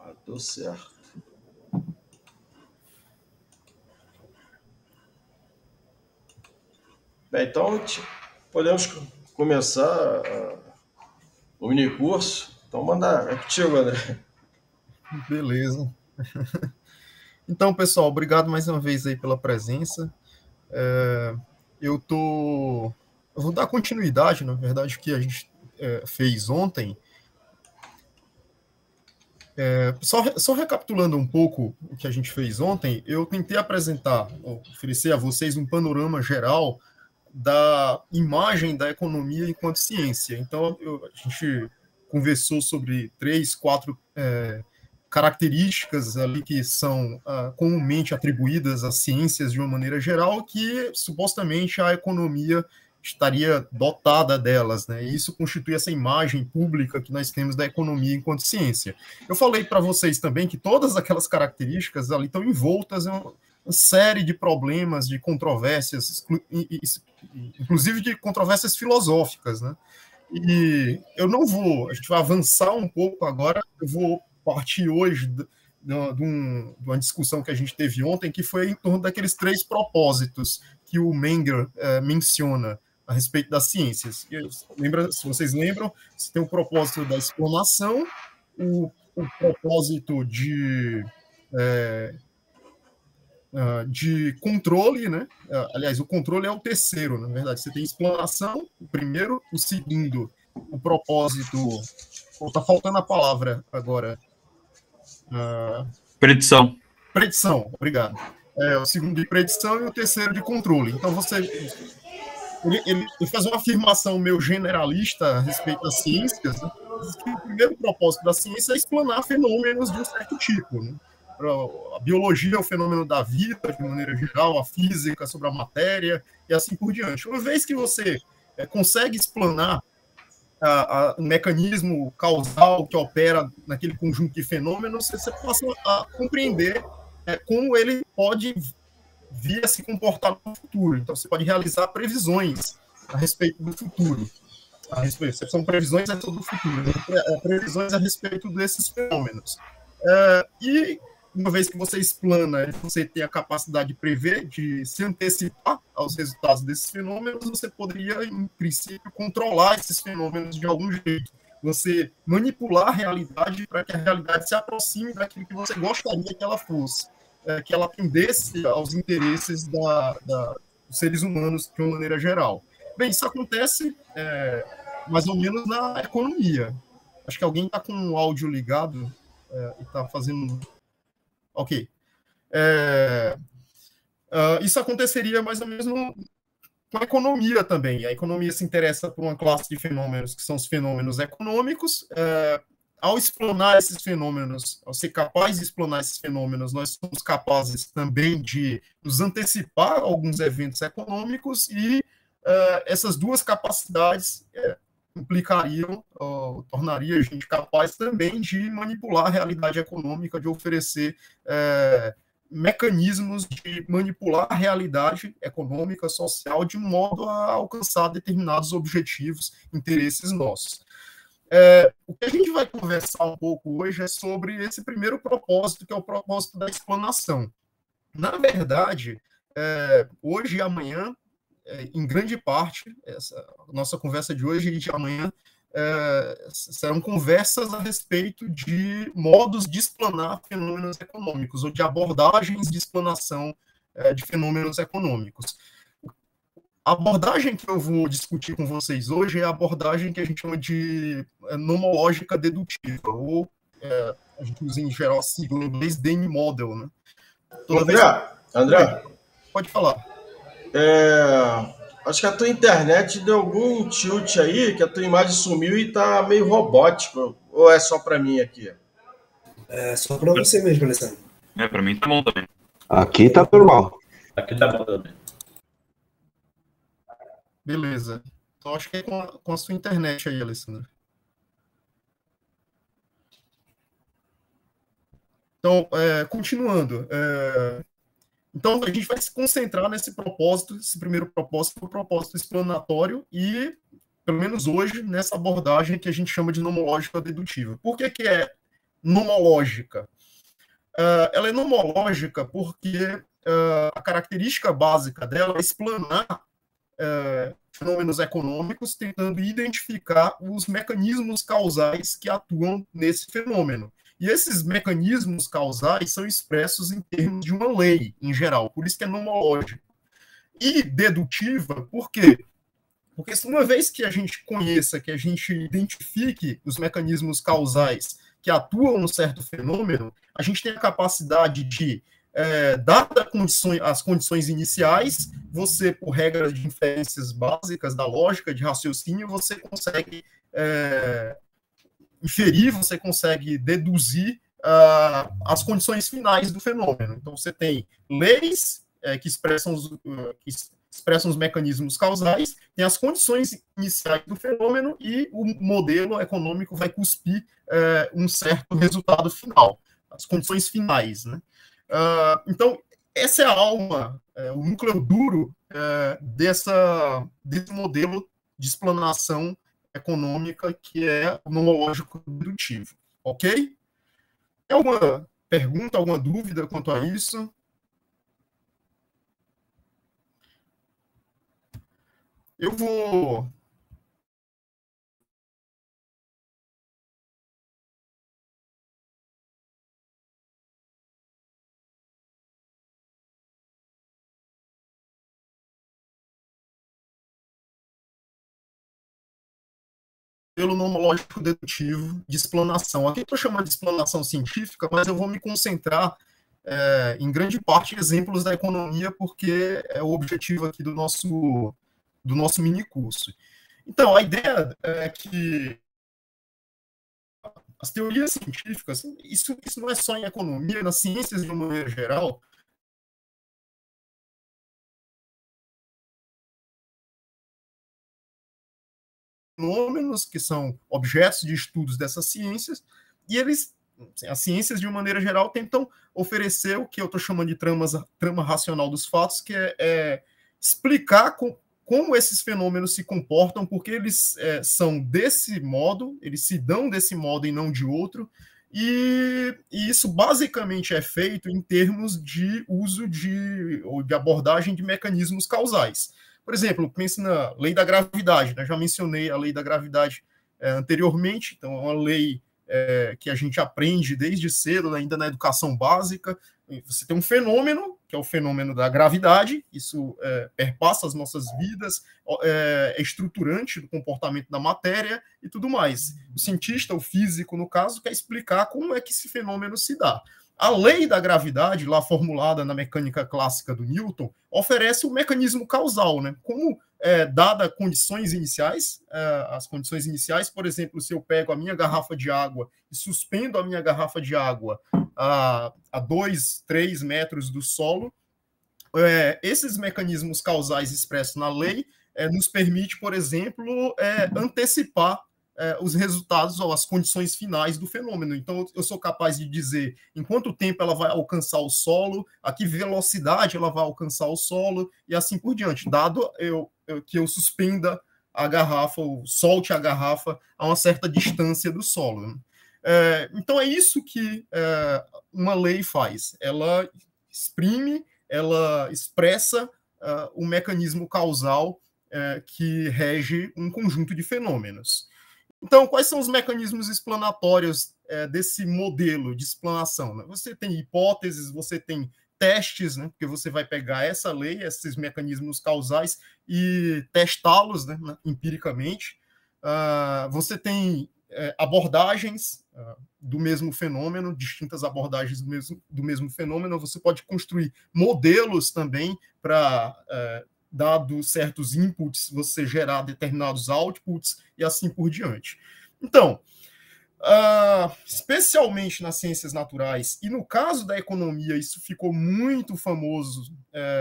Deu certo. Bem, então podemos começar o minicurso. Então manda, é contigo, André. Beleza. Então, pessoal, obrigado mais uma vez aí pela presença. Eu vou dar continuidade, na verdade, o que a gente fez ontem. Só recapitulando um pouco o que a gente fez ontem, eu tentei oferecer a vocês um panorama geral da imagem da economia enquanto ciência. Então, a gente conversou sobre 3, 4 características ali que são comumente atribuídas às ciências de uma maneira geral, que supostamente a economia estaria dotada delas, né? E isso constitui essa imagem pública que nós temos da economia enquanto ciência. Eu falei para vocês também que todas aquelas características ali estão envoltas em uma série de problemas, de controvérsias, inclusive de controvérsias filosóficas, né? E a gente vai avançar um pouco agora, eu vou partir hoje de uma discussão que a gente teve ontem, que foi em torno daqueles 3 propósitos que o Menger menciona a respeito das ciências. Se vocês lembram, você tem o propósito da explanação, o propósito de controle, né? Aliás, o controle é o terceiro, na verdade. Você tem explanação, o primeiro, o segundo, o propósito. Está faltando a palavra agora. Predição. Predição, obrigado. O segundo de predição e o terceiro de controle. Então, ele faz uma afirmação meio generalista a respeito das ciências, né? Diz que o primeiro propósito da ciência é explanar fenômenos de um certo tipo, né? A biologia é o fenômeno da vida, de maneira geral, a física sobre a matéria, e assim por diante. Uma vez que você consegue explanar o mecanismo causal que opera naquele conjunto de fenômenos, você passa a compreender como ele pode vir a se comportar no futuro. Então, você pode realizar previsões a respeito do futuro. São previsões sobre o futuro, né? Previsões a respeito desses fenômenos. E uma vez que você explana, você tem a capacidade de prever, de se antecipar aos resultados desses fenômenos, você poderia, em princípio, controlar esses fenômenos de algum jeito. Você manipular a realidade para que a realidade se aproxime daquilo que você gostaria que ela fosse, que ela atendesse aos interesses dos seres humanos de uma maneira geral. Bem, isso acontece mais ou menos na economia. Acho que alguém está com o áudio ligado e está fazendo... Ok. Isso aconteceria mais ou menos com a economia também. A economia se interessa por uma classe de fenômenos que são os fenômenos econômicos. Ao explanar esses fenômenos, ao ser capaz de explanar esses fenômenos, nós somos capazes também de nos antecipar a alguns eventos econômicos e essas duas capacidades tornaria a gente capaz também de manipular a realidade econômica, de oferecer mecanismos de manipular a realidade econômica, social, de modo a alcançar determinados objetivos, interesses nossos. O que a gente vai conversar um pouco hoje é sobre esse primeiro propósito, que é o propósito da explanação. Na verdade, hoje e amanhã, em grande parte, essa nossa conversa de hoje e de amanhã serão conversas a respeito de modos de explanar fenômenos econômicos ou de abordagens de explanação de fenômenos econômicos. A abordagem que eu vou discutir com vocês hoje é a abordagem que a gente chama de nomológica dedutiva, ou a gente usa em geral a sigla em inglês DENI Model, né? André, pode falar. Acho que a tua internet deu algum tilt aí, que a tua imagem sumiu e tá meio robótico. Ou é só para mim aqui? É só para você mesmo, Alessandro. Para mim tá bom também. Aqui tá normal. Aqui tá bom também. Beleza. Então, acho que é com a sua internet aí, Alessandro. Então, continuando. Então, a gente vai se concentrar nesse propósito, esse primeiro propósito, o propósito explanatório, e, pelo menos hoje, nessa abordagem que a gente chama de nomológica dedutiva. Por que é nomológica? Ela é nomológica porque a característica básica dela é explanar fenômenos econômicos, tentando identificar os mecanismos causais que atuam nesse fenômeno. E esses mecanismos causais são expressos em termos de uma lei, em geral, por isso que é nomológica. E dedutiva, por quê? Porque uma vez que a gente conheça, que a gente identifique os mecanismos causais que atuam no certo fenômeno, a gente tem a capacidade de, dadas as condições iniciais, você, por regras de inferências básicas da lógica, de raciocínio, você consegue inferir, você consegue deduzir as condições finais do fenômeno. Então, você tem leis que expressam os mecanismos causais, tem as condições iniciais do fenômeno e o modelo econômico vai cuspir um certo resultado final, as condições finais, né? Então, essa é a alma, o núcleo duro desse modelo de explanação econômica que é o nomológico dedutivo, ok? Tem alguma pergunta, alguma dúvida quanto a isso? Eu vou pelo nomológico dedutivo de explanação. Aqui eu estou chamando de explanação científica, mas eu vou me concentrar em grande parte em exemplos da economia, porque é o objetivo aqui do nosso mini curso. Então, a ideia é que as teorias científicas, isso não é só em economia, nas ciências de uma maneira geral, fenômenos que são objetos de estudos dessas ciências, e as ciências, de uma maneira geral, tentam oferecer o que eu estou chamando de trama racional dos fatos, que é explicar como esses fenômenos se comportam, porque eles são desse modo, eles se dão desse modo e não de outro, e isso basicamente é feito em termos de uso ou de abordagem de mecanismos causais. Por exemplo, pense na lei da gravidade, né? Já mencionei a lei da gravidade anteriormente, então é uma lei que a gente aprende desde cedo, ainda na educação básica. Você tem um fenômeno, que é o fenômeno da gravidade, isso perpassa as nossas vidas, é estruturante do comportamento da matéria e tudo mais. O cientista, o físico, no caso, quer explicar como é que esse fenômeno se dá. A lei da gravidade, lá formulada na mecânica clássica do Newton, oferece o mecanismo causal, né? Como, dada condições iniciais, as condições iniciais, por exemplo, se eu pego a minha garrafa de água e suspendo a minha garrafa de água a 2, 3 metros do solo, esses mecanismos causais expressos na lei nos permite, por exemplo, antecipar os resultados ou as condições finais do fenômeno. Então, eu sou capaz de dizer em quanto tempo ela vai alcançar o solo, a que velocidade ela vai alcançar o solo, e assim por diante, dado que eu suspenda a garrafa, ou solte a garrafa a uma certa distância do solo. Então, é isso que uma lei faz. Ela exprime, ela expressa o mecanismo causal que rege um conjunto de fenômenos. Então, quais são os mecanismos explanatórios desse modelo de explanação? Né? Você tem hipóteses, você tem testes, né? Porque você vai pegar essa lei, esses mecanismos causais, e testá-los, né, empiricamente. Você tem abordagens do mesmo fenômeno, distintas abordagens do mesmo fenômeno. Você pode construir modelos também para... dados certos inputs, você gerar determinados outputs e assim por diante. Então, especialmente nas ciências naturais, e no caso da economia, isso ficou muito famoso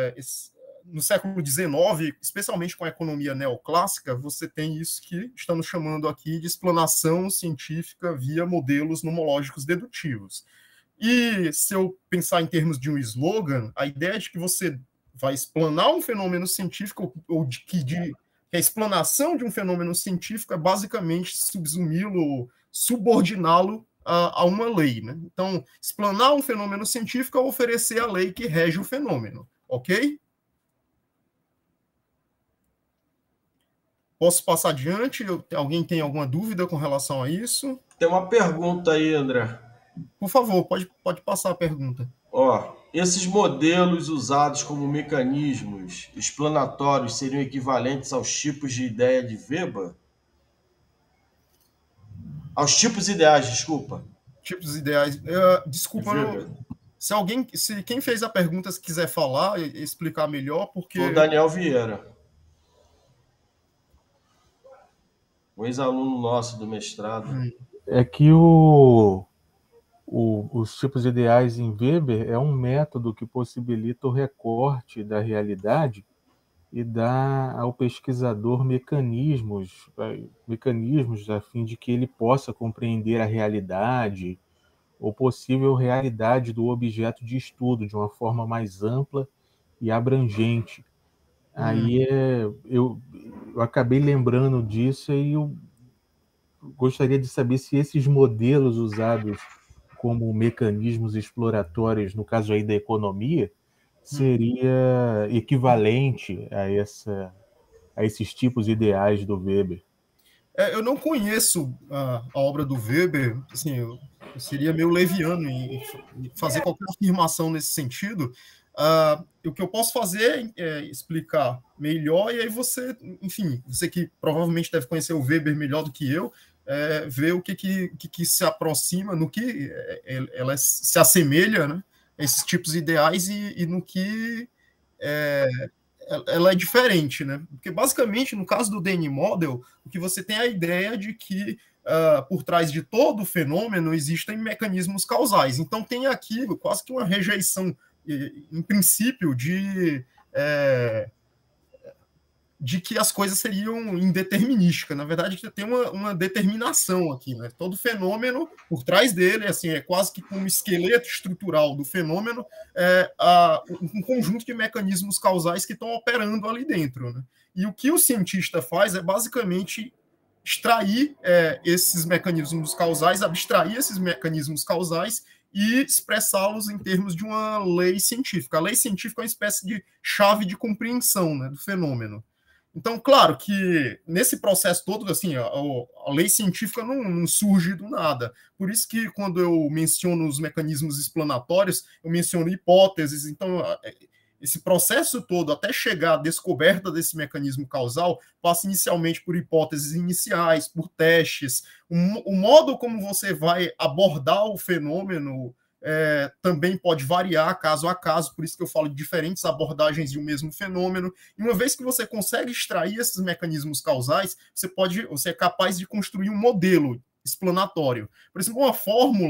no século XIX, especialmente com a economia neoclássica, você tem isso que estamos chamando aqui de explanação científica via modelos nomológicos dedutivos. E se eu pensar em termos de um slogan, a ideia é de que você vai explanar um fenômeno científico, ou que a explanação de um fenômeno científico é basicamente subsumi-lo, subordiná-lo a uma lei, né? Então, explanar um fenômeno científico é oferecer a lei que rege o fenômeno, ok? Posso passar adiante? Alguém tem alguma dúvida com relação a isso? Tem uma pergunta aí, André. Por favor, pode passar a pergunta. Ó, esses modelos usados como mecanismos explanatórios seriam equivalentes aos tipos de ideia de Weber? Aos tipos ideais, desculpa. Tipos ideais. Desculpa, se quem fez a pergunta se quiser falar e explicar melhor, porque... Foi o Daniel Vieira, um ex-aluno nosso do mestrado. É que os tipos ideais em Weber é um método que possibilita o recorte da realidade e dá ao pesquisador mecanismos a fim de que ele possa compreender a realidade ou possível realidade do objeto de estudo de uma forma mais ampla e abrangente. Aí eu acabei lembrando disso e eu gostaria de saber se esses modelos usados como mecanismos exploratórios, no caso aí da economia, seria equivalente a esses tipos ideais do Weber. Eu não conheço a obra do Weber, assim, eu seria meio leviano em fazer qualquer afirmação nesse sentido. O que eu posso fazer é explicar melhor, e aí você, enfim, você que provavelmente deve conhecer o Weber melhor do que eu, ver o que se aproxima, no que ela se assemelha, né, a esses tipos ideais e no que ela é diferente, né? Porque basicamente no caso do Denney Model, o que você tem é a ideia de que por trás de todo o fenômeno existem mecanismos causais. Então tem aqui quase que uma rejeição, em princípio, de que as coisas seriam indeterminísticas. Na verdade, tem uma determinação aqui, né? Todo fenômeno, por trás dele, assim, é quase que como esqueleto estrutural do fenômeno, um conjunto de mecanismos causais que estão operando ali dentro, né? E o que o cientista faz é basicamente extrair esses mecanismos causais, abstrair esses mecanismos causais e expressá-los em termos de uma lei científica. A lei científica é uma espécie de chave de compreensão, né, do fenômeno. Então, claro que nesse processo todo, assim, a lei científica não surge do nada. Por isso que quando eu menciono os mecanismos explanatórios, eu menciono hipóteses. Então, esse processo todo, até chegar à descoberta desse mecanismo causal, passa inicialmente por hipóteses iniciais, por testes. O modo como você vai abordar o fenômeno também pode variar caso a caso, por isso que eu falo de diferentes abordagens de um mesmo fenômeno. E uma vez que você consegue extrair esses mecanismos causais, você é capaz de construir um modelo explanatório. Por exemplo, uma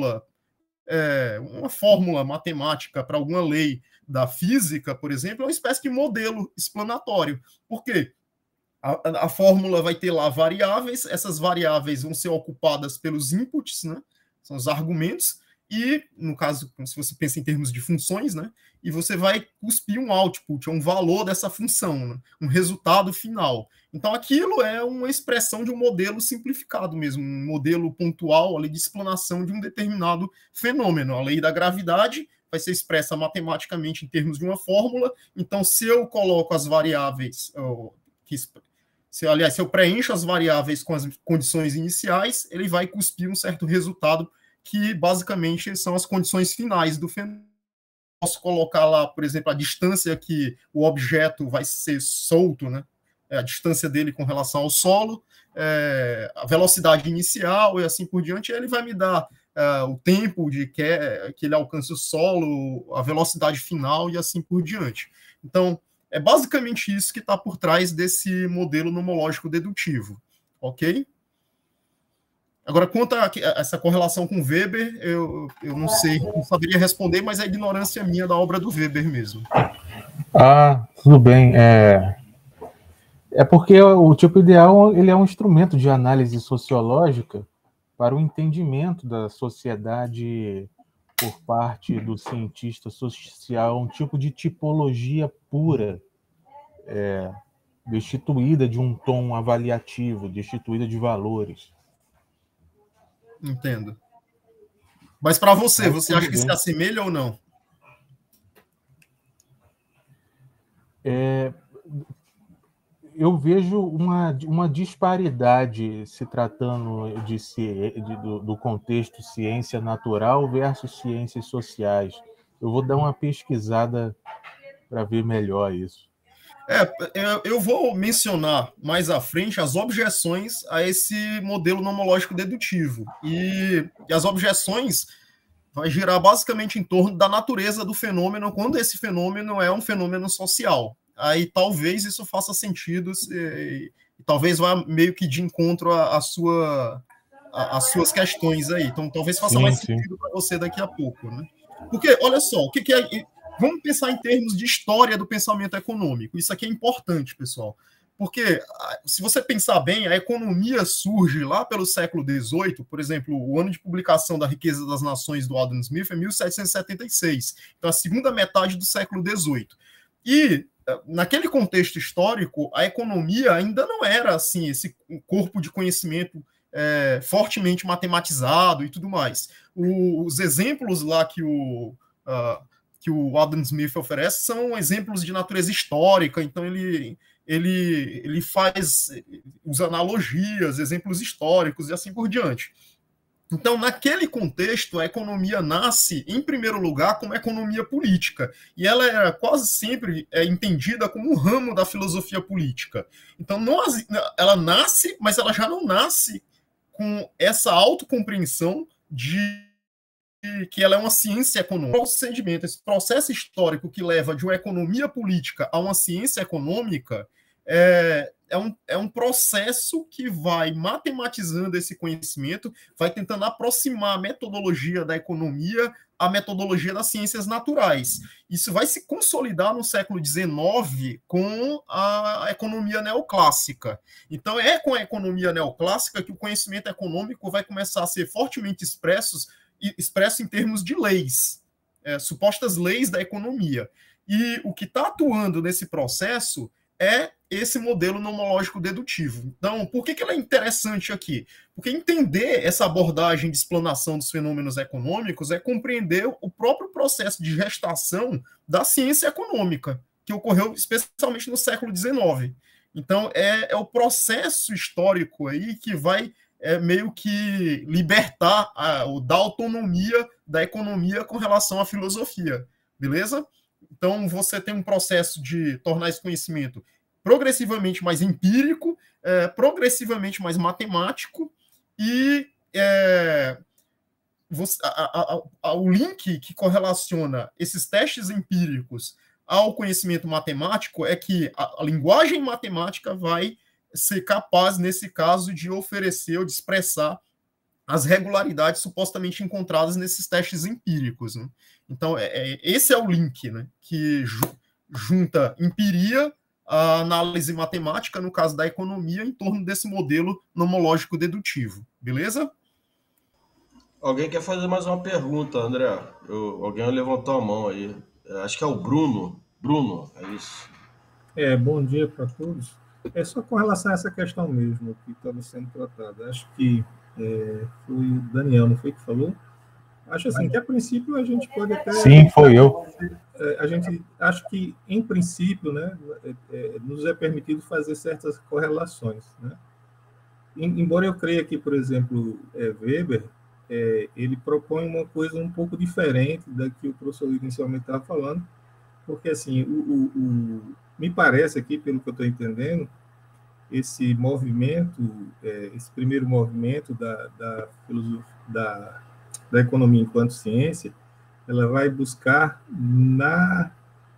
fórmula matemática para alguma lei da física, por exemplo, é uma espécie de modelo explanatório. Por quê? A fórmula vai ter lá variáveis, essas variáveis vão ser ocupadas pelos inputs, né? São os argumentos, e, no caso, se você pensa em termos de funções, né, e você vai cuspir um output, um valor dessa função, né, um resultado final. Então, aquilo é uma expressão de um modelo simplificado mesmo, um modelo pontual ali, de explanação de um determinado fenômeno. A lei da gravidade vai ser expressa matematicamente em termos de uma fórmula. Então, se eu coloco as variáveis, se eu preencho as variáveis com as condições iniciais, ele vai cuspir um certo resultado que basicamente são as condições finais do fenômeno. Posso colocar lá, por exemplo, a distância que o objeto vai ser solto, né? A distância dele com relação ao solo, a velocidade inicial e assim por diante. Ele vai me dar o tempo que ele alcance o solo, a velocidade final e assim por diante. Então, é basicamente isso que está por trás desse modelo nomológico dedutivo, ok? Agora, quanto a essa correlação com Weber, eu não sei, não saberia responder, mas é ignorância minha da obra do Weber mesmo. Tudo bem. É porque o tipo ideal ele é um instrumento de análise sociológica para o entendimento da sociedade por parte do cientista social, um tipo de tipologia pura, destituída de um tom avaliativo, destituída de valores. Entendo. Mas para você, Mas você tudo acha que se bem. assemelha ou não? Eu vejo uma disparidade se tratando do contexto ciência natural versus ciências sociais. Eu vou dar uma pesquisada para ver melhor isso. Eu vou mencionar mais à frente as objeções a esse modelo nomológico dedutivo. E as objeções vai girar basicamente em torno da natureza do fenômeno, quando esse fenômeno é um fenômeno social. Aí talvez isso faça sentido, talvez vá meio que de encontro às suas questões aí. Então talvez faça Sim, mais sim. sentido para você daqui a pouco, né? Porque, olha só, o que é. Vamos pensar em termos de história do pensamento econômico. Isso aqui é importante, pessoal. Porque, se você pensar bem, a economia surge lá pelo século XVIII, por exemplo, o ano de publicação da Riqueza das Nações do Adam Smith é 1776, então a segunda metade do século XVIII. E, naquele contexto histórico, a economia ainda não era assim esse corpo de conhecimento fortemente matematizado e tudo mais. Os exemplos lá que o Adam Smith oferece são exemplos de natureza histórica, então ele faz usa analogias, exemplos históricos e assim por diante. Então, naquele contexto, a economia nasce, em primeiro lugar, como economia política. E ela é quase sempre entendida como um ramo da filosofia política. Então, ela nasce, mas ela já não nasce com essa autocompreensão de que ela é uma ciência econômica. Esse processo histórico que leva de uma economia política a uma ciência econômica é um processo que vai matematizando esse conhecimento, vai tentando aproximar a metodologia da economia à metodologia das ciências naturais. Isso vai se consolidar no século XIX com a economia neoclássica. Então, é com a economia neoclássica que o conhecimento econômico vai começar a ser fortemente expresso em termos de leis, supostas leis da economia. E o que está atuando nesse processo é esse modelo nomológico dedutivo. Então, por que ela é interessante aqui? Porque entender essa abordagem de explanação dos fenômenos econômicos é compreender o próprio processo de gestação da ciência econômica, que ocorreu especialmente no século XIX. Então, é o processo histórico aí que vai meio que libertar ou dar autonomia da economia com relação à filosofia, beleza? Então, você tem um processo de tornar esse conhecimento progressivamente mais empírico, progressivamente mais matemático, e o link que correlaciona esses testes empíricos ao conhecimento matemático é que a linguagem matemática vai ser capaz, nesse caso, de oferecer ou de expressar as regularidades supostamente encontradas nesses testes empíricos. Né? Então, esse é o link, né, que junta empiria a análise matemática, no caso da economia, em torno desse modelo nomológico dedutivo. Beleza? Alguém quer fazer mais uma pergunta, André? Alguém levantou a mão aí. Acho que é o Bruno. Bruno, é isso. Bom dia para todos. É só com relação a essa questão mesmo que estava sendo tratada. Acho que foi o Daniel, não foi que falou? Acho assim que a princípio a gente pode até... Sim, foi eu. A gente acho que em princípio, né, nos é permitido fazer certas correlações, né? Embora eu creia que, por exemplo, Weber, ele propõe uma coisa um pouco diferente da que o professor inicialmente estava falando, porque assim, me parece aqui, pelo que eu estou entendendo, esse movimento, esse primeiro movimento da filosofia, da economia enquanto ciência, ela vai buscar na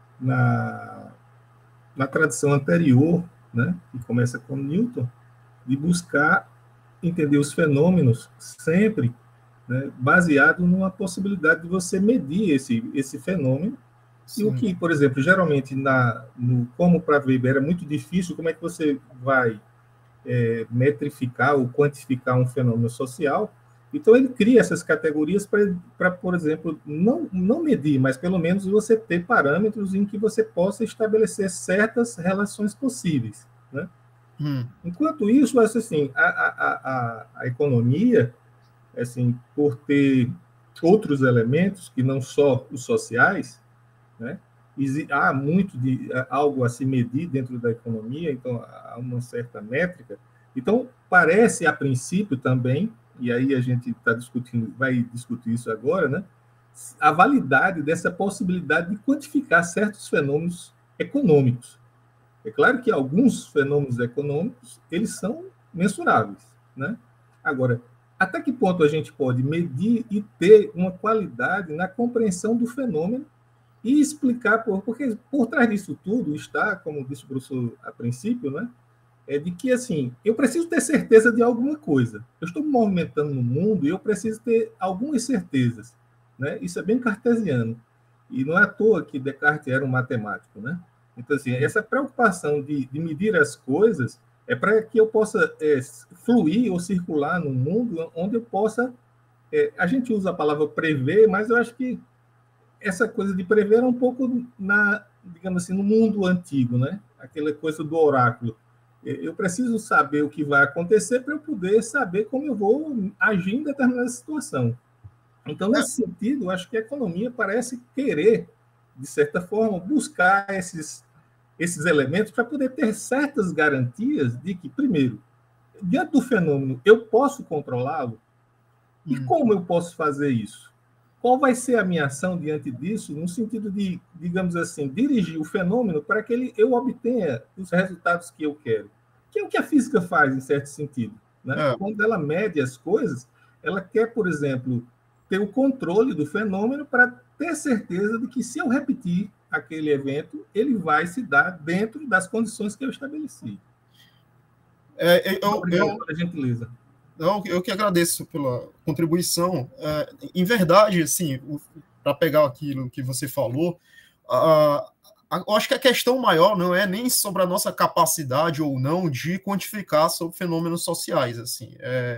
tradição anterior, né, que começa com Newton, de buscar entender os fenômenos sempre, né, baseado numa possibilidade de você medir esse fenômeno. Sim. E o que, por exemplo, geralmente, como para Weber era muito difícil, como é que você vai metrificar ou quantificar um fenômeno social? Então, ele cria essas categorias para, por exemplo, não medir, mas pelo menos você ter parâmetros em que você possa estabelecer certas relações possíveis, né? Enquanto isso, assim, a economia, assim, por ter outros elementos que não só os sociais, né? Há muito de algo a se medir dentro da economia, então há uma certa métrica. Então, parece, a princípio também, e aí a gente está discutindo, vai discutir isso agora, né? A validade dessa possibilidade de quantificar certos fenômenos econômicos. É claro que alguns fenômenos econômicos, eles são mensuráveis, né? Agora, até que ponto a gente pode medir e ter uma qualidade na compreensão do fenômeno e explicar, porque por trás disso tudo está, como disse o professor a princípio, né? De que, assim, eu preciso ter certeza de alguma coisa. Eu estou me movimentando no mundo e eu preciso ter algumas certezas, né? Isso é bem cartesiano. E não é à toa que Descartes era um matemático, né? Então, assim, essa preocupação de medir as coisas é para que eu possa fluir ou circular no mundo onde eu possa... a gente usa a palavra prever, mas eu acho que essa coisa de prever é um pouco digamos assim, no mundo antigo, né? Aquela coisa do oráculo. Eu preciso saber o que vai acontecer para eu poder saber como eu vou agir em determinada situação. Então, nesse sentido, eu acho que a economia parece querer, de certa forma, buscar esses elementos para poder ter certas garantias de que, primeiro, diante do fenômeno, eu posso controlá-lo? E como eu posso fazer isso? Qual vai ser a minha ação diante disso, no sentido de, digamos assim, dirigir o fenômeno para que eu obtenha os resultados que eu quero? Que é o que a física faz, em certo sentido, né? Quando ela mede as coisas, ela quer, por exemplo, ter o controle do fenômeno para ter certeza de que, se eu repetir aquele evento, ele vai se dar dentro das condições que eu estabeleci. Obrigado pela gentileza. Eu que agradeço pela contribuição. Em verdade, assim, para pegar aquilo que você falou, eu acho que a questão maior não é nem sobre a nossa capacidade ou não de quantificar sobre fenômenos sociais. Assim,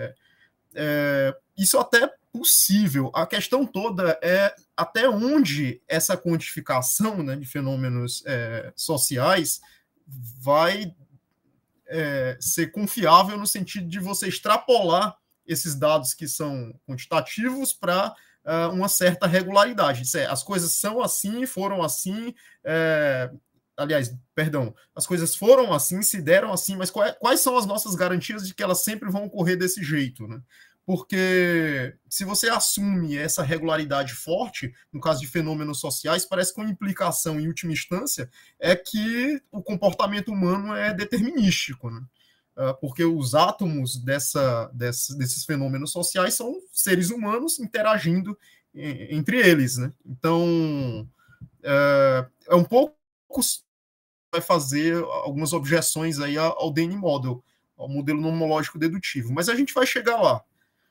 isso até é possível. A questão toda é até onde essa quantificação, né, de fenômenos sociais vai ser confiável no sentido de você extrapolar esses dados que são quantitativos para uma certa regularidade. As coisas são assim, foram assim, as coisas foram assim, se deram assim, mas quais são as nossas garantias de que elas sempre vão ocorrer desse jeito, né? Porque se você assume essa regularidade forte, no caso de fenômenos sociais, parece que uma implicação, em última instância, é que o comportamento humano é determinístico, né? Porque os átomos desses fenômenos sociais são seres humanos interagindo entre eles, né? Então, é um pouco vai fazer algumas objeções aí ao Dehn Model, ao modelo nomológico dedutivo, mas a gente vai chegar lá.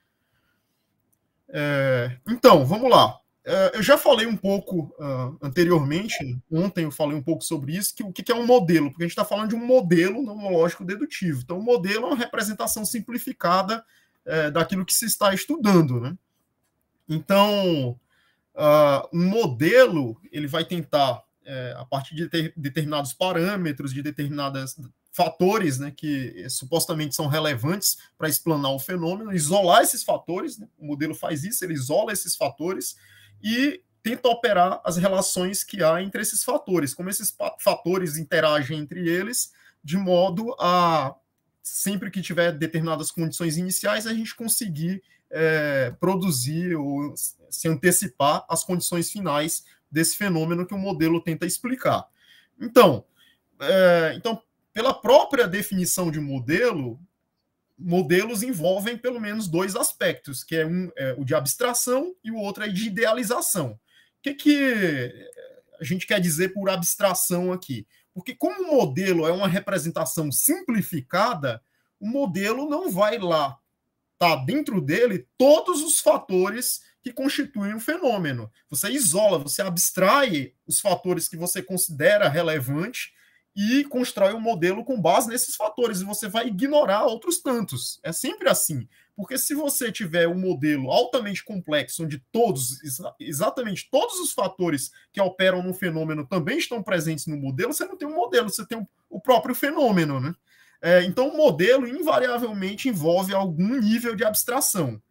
Então, vamos lá. Eu já falei um pouco anteriormente, ontem eu falei um pouco sobre isso, que o que é um modelo, porque a gente está falando de um modelo nomológico dedutivo. Então, o modelo é uma representação simplificada daquilo que se está estudando, né? Então, um modelo, ele vai tentar, a partir de determinados parâmetros, de determinados fatores, né, que supostamente são relevantes para explanar o fenômeno, isolar esses fatores, né? O modelo faz isso, ele isola esses fatores e tenta operar as relações que há entre esses fatores, como esses fatores interagem entre eles, de modo a, sempre que tiver determinadas condições iniciais, a gente conseguir produzir ou se antecipar às condições finais desse fenômeno que o modelo tenta explicar. Então, pela própria definição de modelo, modelos envolvem pelo menos dois aspectos, que é o de abstração e o outro é de idealização. O que a gente quer dizer por abstração aqui? Porque como o modelo é uma representação simplificada, o modelo não vai lá estar dentro dele todos os fatores que constituem o fenômeno. Você isola, você abstrai os fatores que você considera relevante e constrói um modelo com base nesses fatores, e você vai ignorar outros tantos. É sempre assim. Porque se você tiver um modelo altamente complexo, onde exatamente todos os fatores que operam no fenômeno também estão presentes no modelo, você não tem um modelo, você tem o próprio fenômeno, né? Então, o modelo invariavelmente envolve algum nível de abstração.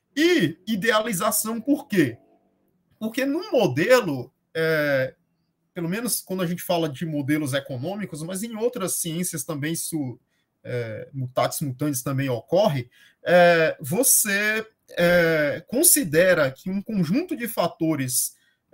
E idealização por quê? Porque no modelo, pelo menos quando a gente fala de modelos econômicos, mas em outras ciências também isso, mutatis mutandis também ocorre, você considera que um conjunto de fatores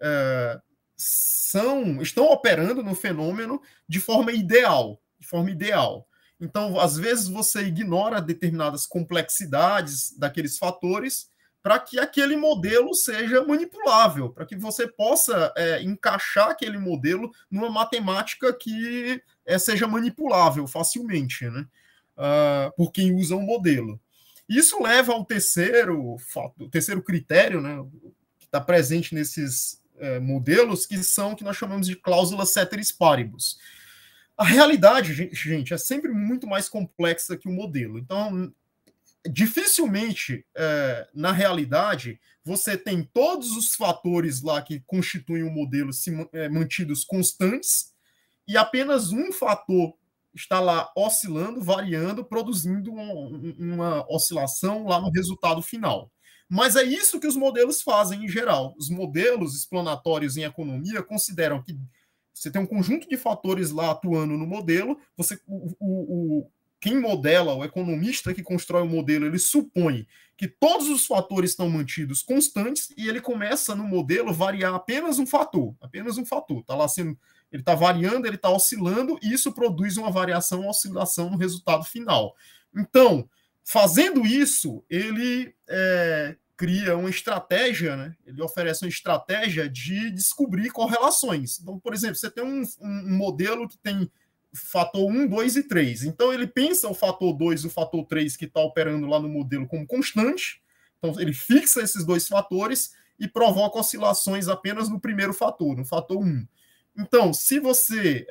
estão operando no fenômeno de forma ideal. Então, às vezes, você ignora determinadas complexidades daqueles fatores para que aquele modelo seja manipulável, para que você possa encaixar aquele modelo numa matemática que seja manipulável facilmente, né? Por quem usa o modelo. Isso leva ao terceiro critério, né, que está presente nesses modelos, que nós chamamos de cláusulas ceteris paribus. A realidade, gente, é sempre muito mais complexa que o modelo. Então, dificilmente, na realidade, você tem todos os fatores lá que constituem o modelo mantidos constantes e apenas um fator está lá oscilando, variando, produzindo uma oscilação lá no resultado final. Mas é isso que os modelos fazem em geral. Os modelos explanatórios em economia consideram que você tem um conjunto de fatores lá atuando no modelo, quem modela, o economista que constrói o modelo, ele supõe que todos os fatores estão mantidos constantes e ele começa no modelo variar apenas um fator. Está lá sendo, ele está variando, ele está oscilando e isso produz uma variação, uma oscilação no resultado final. Então, fazendo isso, ele cria uma estratégia, né? Ele oferece uma estratégia de descobrir correlações. Então, por exemplo, você tem um modelo que tem fator 1, 2 e 3. Então, ele pensa o fator 2 e o fator 3 que está operando lá no modelo como constante. Então, ele fixa esses dois fatores e provoca oscilações apenas no primeiro fator, no fator 1. Então, se você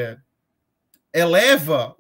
eleva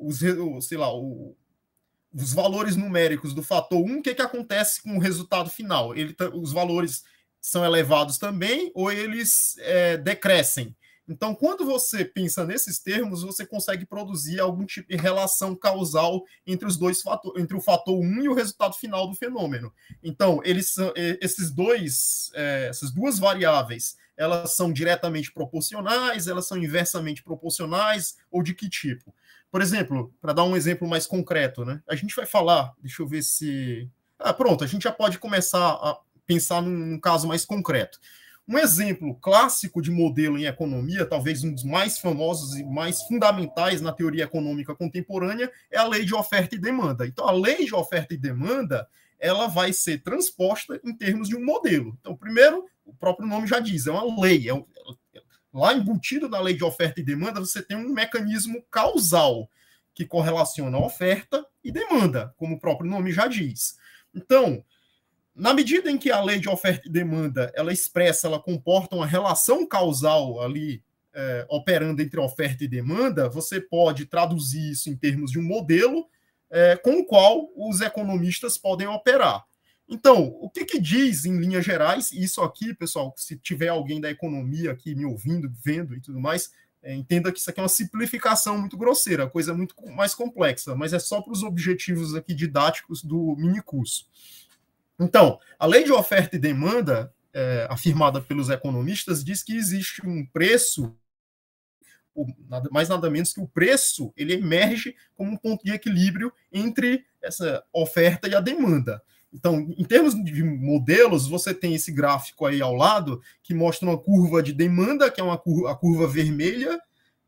os valores numéricos do fator 1, o que acontece com o resultado final? Os valores são elevados também ou eles decrescem? Então, quando você pensa nesses termos, você consegue produzir algum tipo de relação causal entre os dois fatores, entre o fator 1 e o resultado final do fenômeno. Então, essas duas variáveis, elas são diretamente proporcionais, elas são inversamente proporcionais, ou de que tipo? Por exemplo, para dar um exemplo mais concreto, né? A gente vai falar, deixa eu ver se... pronto, a gente já pode começar a pensar num caso mais concreto. Um exemplo clássico de modelo em economia, talvez um dos mais famosos e mais fundamentais na teoria econômica contemporânea, é a lei de oferta e demanda. Então, a lei de oferta e demanda, ela vai ser transposta em termos de um modelo. Então, primeiro, o próprio nome já diz, é uma lei. Lá embutido na lei de oferta e demanda, você tem um mecanismo causal que correlaciona a oferta e demanda, como o próprio nome já diz. Então, na medida em que a lei de oferta e demanda, ela comporta uma relação causal ali, operando entre oferta e demanda, você pode traduzir isso em termos de um modelo com o qual os economistas podem operar. Então, o que diz em linhas gerais, e isso aqui, pessoal, se tiver alguém da economia aqui me ouvindo, vendo e tudo mais, entenda que isso aqui é uma simplificação muito grosseira, coisa muito mais complexa, mas é só para os objetivos aqui didáticos do minicurso. Então, a lei de oferta e demanda, afirmada pelos economistas, diz que existe um preço, mais nada menos que o preço, ele emerge como um ponto de equilíbrio entre essa oferta e a demanda. Então, em termos de modelos, você tem esse gráfico aí ao lado, que mostra uma curva de demanda, que é a curva vermelha,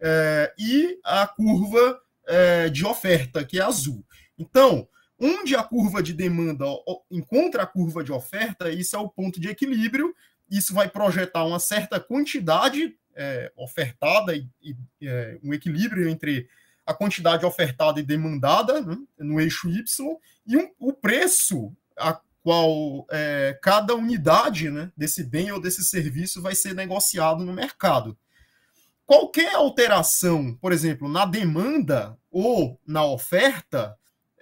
e a curva de oferta, que é azul. Então, onde a curva de demanda encontra a curva de oferta, isso é o ponto de equilíbrio, isso vai projetar uma certa quantidade ofertada e um equilíbrio entre a quantidade ofertada e demandada, né, no eixo Y, e o preço a qual cada unidade, né, desse bem ou desse serviço vai ser negociado no mercado. Qualquer alteração, por exemplo, na demanda ou na oferta,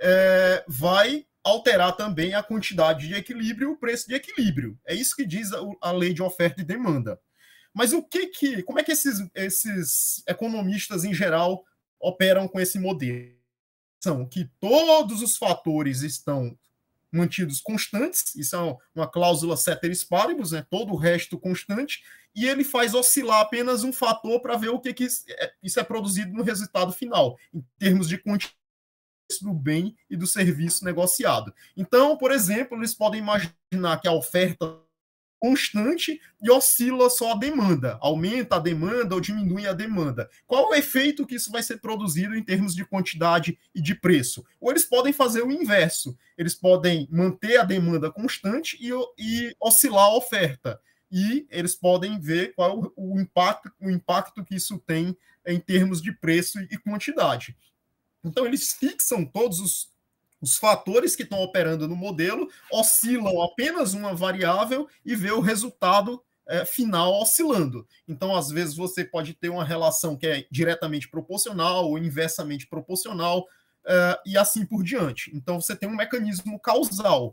vai alterar também a quantidade de equilíbrio e o preço de equilíbrio. É isso que diz a lei de oferta e demanda. Mas como é que esses economistas, em geral, operam com esse modelo? São que todos os fatores estão mantidos constantes, isso é uma cláusula ceteris paribus, né, todo o resto constante, e ele faz oscilar apenas um fator para ver o que isso é produzido no resultado final, em termos de quantidade do bem e do serviço negociado. Então, por exemplo, eles podem imaginar que a oferta constante e oscila só a demanda, aumenta a demanda ou diminui a demanda. Qual o efeito que isso vai ser produzido em termos de quantidade e de preço? Ou eles podem fazer o inverso, eles podem manter a demanda constante e oscilar a oferta, e eles podem ver qual é o impacto que isso tem em termos de preço e quantidade. Então, eles fixam todos os fatores que estão operando no modelo, oscilam apenas uma variável e vê o resultado final oscilando. Então, às vezes, você pode ter uma relação que é diretamente proporcional ou inversamente proporcional, e assim por diante. Então, você tem um mecanismo causal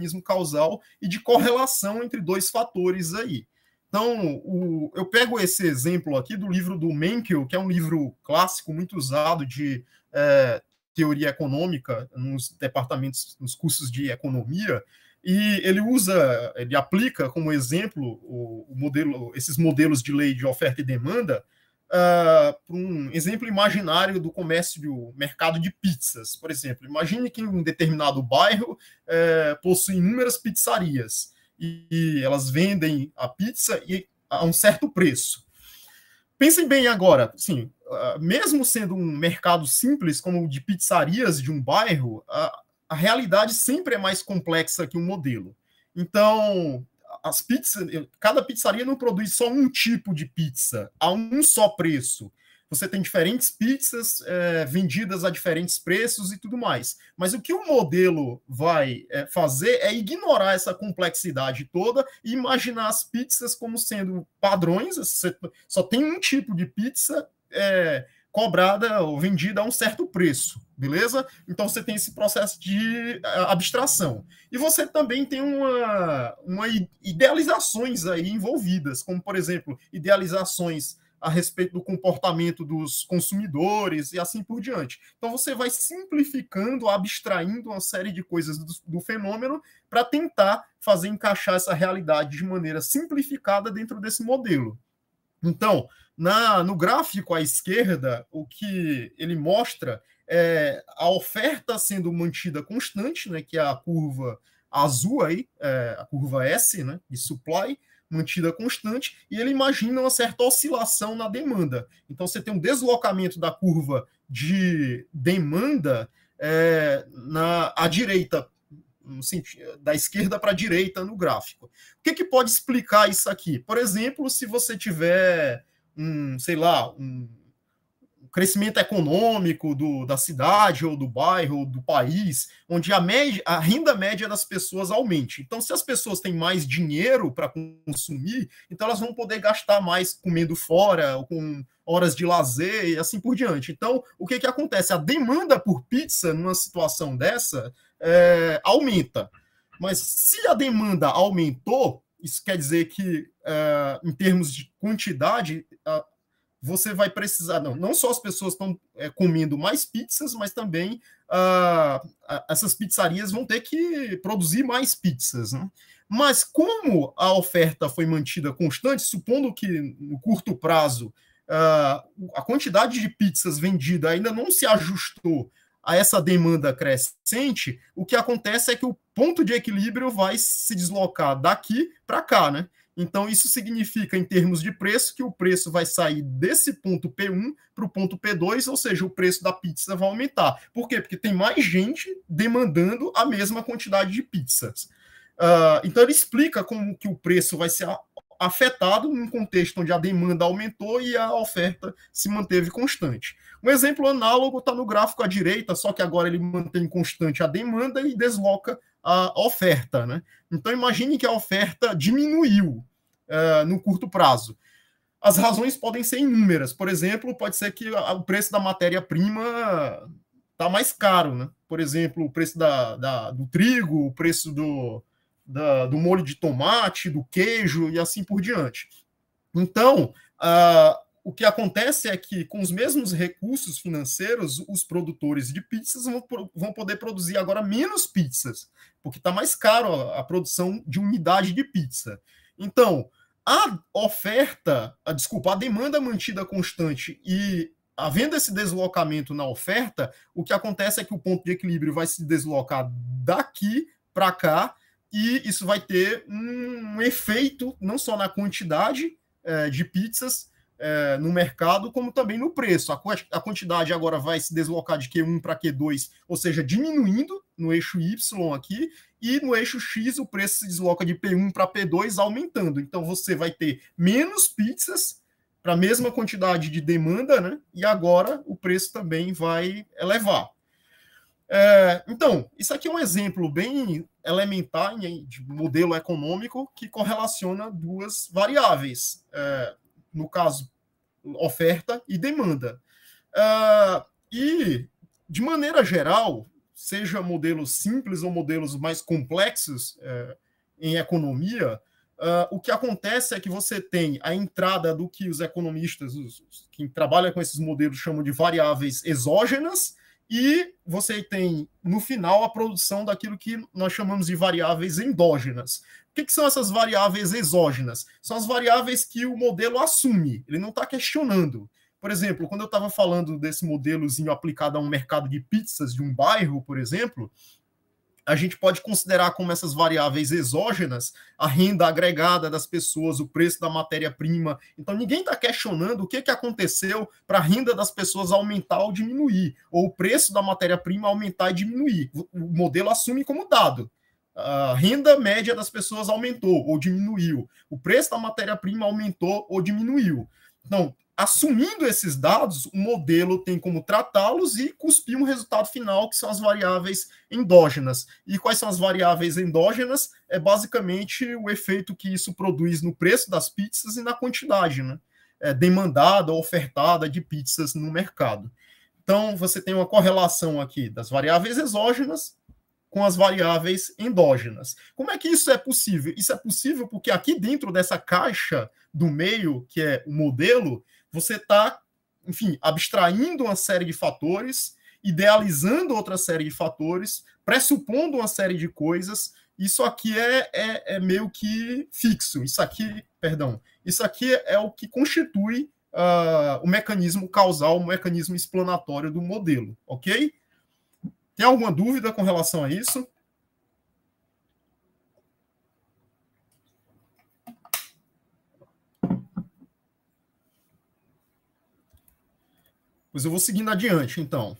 e de correlação entre dois fatores aí. Então, eu pego esse exemplo aqui do livro do Menkel, que é um livro clássico, muito usado de teoria econômica nos departamentos, nos cursos de economia, e ele aplica como exemplo esses modelos de lei de oferta e demanda para um exemplo imaginário do mercado de pizzas. Por exemplo, imagine que em um determinado bairro possui inúmeras pizzarias e elas vendem a pizza a um certo preço. Pensem bem agora, assim, mesmo sendo um mercado simples como o de pizzarias de um bairro, a realidade sempre é mais complexa que um modelo. Então, cada pizzaria não produz só um tipo de pizza a um só preço. Você tem diferentes pizzas vendidas a diferentes preços e tudo mais. Mas o que o modelo vai fazer é ignorar essa complexidade toda e imaginar as pizzas como sendo padrões. Você só tem um tipo de pizza cobrada ou vendida a um certo preço, beleza? Então você tem esse processo de abstração. E você também tem uma idealizações aí envolvidas, como, por exemplo, idealizações a respeito do comportamento dos consumidores e assim por diante. Então você vai simplificando, abstraindo uma série de coisas do fenômeno para tentar fazer encaixar essa realidade de maneira simplificada dentro desse modelo. Então, no gráfico à esquerda, o que ele mostra é a oferta sendo mantida constante, né, que é a curva azul aí, a curva S, né, de supply, mantida constante, e ele imagina uma certa oscilação na demanda. Então, você tem um deslocamento da curva de demanda à direita, no sentido, da esquerda para a direita no gráfico. O que pode explicar isso aqui? Por exemplo, se você tiver um crescimento econômico da cidade, ou do bairro, ou do país, onde a renda média das pessoas aumente. Então, se as pessoas têm mais dinheiro para consumir, então elas vão poder gastar mais comendo fora, ou com horas de lazer e assim por diante. Então, o que acontece? A demanda por pizza, numa situação dessa, aumenta. Mas se a demanda aumentou, isso quer dizer que, em termos de quantidade, você vai precisar, não só as pessoas estão comendo mais pizzas, mas também essas pizzarias vão ter que produzir mais pizzas, né? Mas como a oferta foi mantida constante, supondo que no curto prazo a quantidade de pizzas vendida ainda não se ajustou a essa demanda crescente, o que acontece é que o ponto de equilíbrio vai se deslocar daqui para cá, né? Então, isso significa, em termos de preço, que o preço vai sair desse ponto P1 para o ponto P2, ou seja, o preço da pizza vai aumentar. Por quê? Porque tem mais gente demandando a mesma quantidade de pizzas. Então, ele explica como que o preço vai ser afetado num contexto onde a demanda aumentou e a oferta se manteve constante. Um exemplo análogo está no gráfico à direita, só que agora ele mantém constante a demanda e desloca a oferta, né? Então, imagine que a oferta diminuiu no curto prazo. As razões podem ser inúmeras. Por exemplo, pode ser que o preço da matéria-prima está mais caro, né? Por exemplo, o preço do trigo, o preço do molho de tomate, do queijo e assim por diante. Então, o que acontece é que, com os mesmos recursos financeiros, os produtores de pizzas vão poder produzir agora menos pizzas, porque está mais caro a produção de unidade de pizza. Então, a demanda mantida constante e havendo esse deslocamento na oferta, o que acontece é que o ponto de equilíbrio vai se deslocar daqui para cá, e isso vai ter um efeito não só na quantidade de pizzas no mercado, como também no preço. A quantidade agora vai se deslocar de Q1 para Q2, ou seja, diminuindo no eixo Y aqui, e no eixo X o preço se desloca de P1 para P2, aumentando. Então você vai ter menos pizzas para a mesma quantidade de demanda, né? E agora o preço também vai elevar. Então, isso aqui é um exemplo bem elementar de modelo econômico que correlaciona duas variáveis, no caso, oferta e demanda. E, de maneira geral, seja modelos simples ou modelos mais complexos em economia, o que acontece é que você tem a entrada do que os economistas, quem trabalha com esses modelos, chamam de variáveis exógenas, e você tem, no final, a produção daquilo que nós chamamos de variáveis endógenas. O que são essas variáveis exógenas? São as variáveis que o modelo assume, ele não está questionando. Por exemplo, quando eu estava falando desse modelozinho aplicado a um mercado de pizzas de um bairro, por exemplo, a gente pode considerar como essas variáveis exógenas a renda agregada das pessoas, o preço da matéria-prima. Então, ninguém está questionando o que aconteceu para a renda das pessoas aumentar ou diminuir, ou o preço da matéria-prima aumentar e diminuir. O modelo assume como dado. A renda média das pessoas aumentou ou diminuiu. O preço da matéria-prima aumentou ou diminuiu. Então, assumindo esses dados, o modelo tem como tratá-los e cuspir um resultado final, que são as variáveis endógenas. E quais são as variáveis endógenas? É basicamente o efeito que isso produz no preço das pizzas e na quantidade, né? Demandada ou ofertada de pizzas no mercado. Então, você tem uma correlação aqui das variáveis exógenas com as variáveis endógenas. Como é que isso é possível? Isso é possível porque aqui dentro dessa caixa do meio, que é o modelo, você está, enfim, abstraindo uma série de fatores, idealizando outra série de fatores, pressupondo uma série de coisas. Isso aqui é meio que fixo. Isso aqui é o que constitui o mecanismo causal, o mecanismo explanatório do modelo, ok? Tem alguma dúvida com relação a isso? Pois eu vou seguindo adiante, então.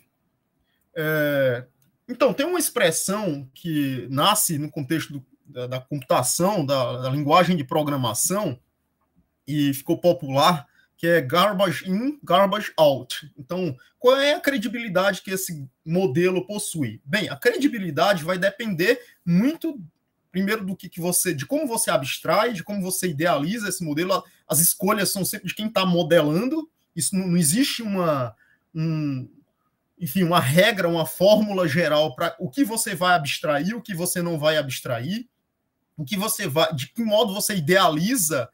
Então, tem uma expressão que nasce no contexto da computação, da linguagem de programação, e ficou popular, que é garbage in, garbage out. Então, qual é a credibilidade que esse modelo possui? Bem, a credibilidade vai depender muito, primeiro, de como você abstrai, de como você idealiza esse modelo. As escolhas são sempre de quem está modelando. Isso não existe uma regra, uma fórmula geral para o que você vai abstrair, o que você não vai abstrair, de que modo você idealiza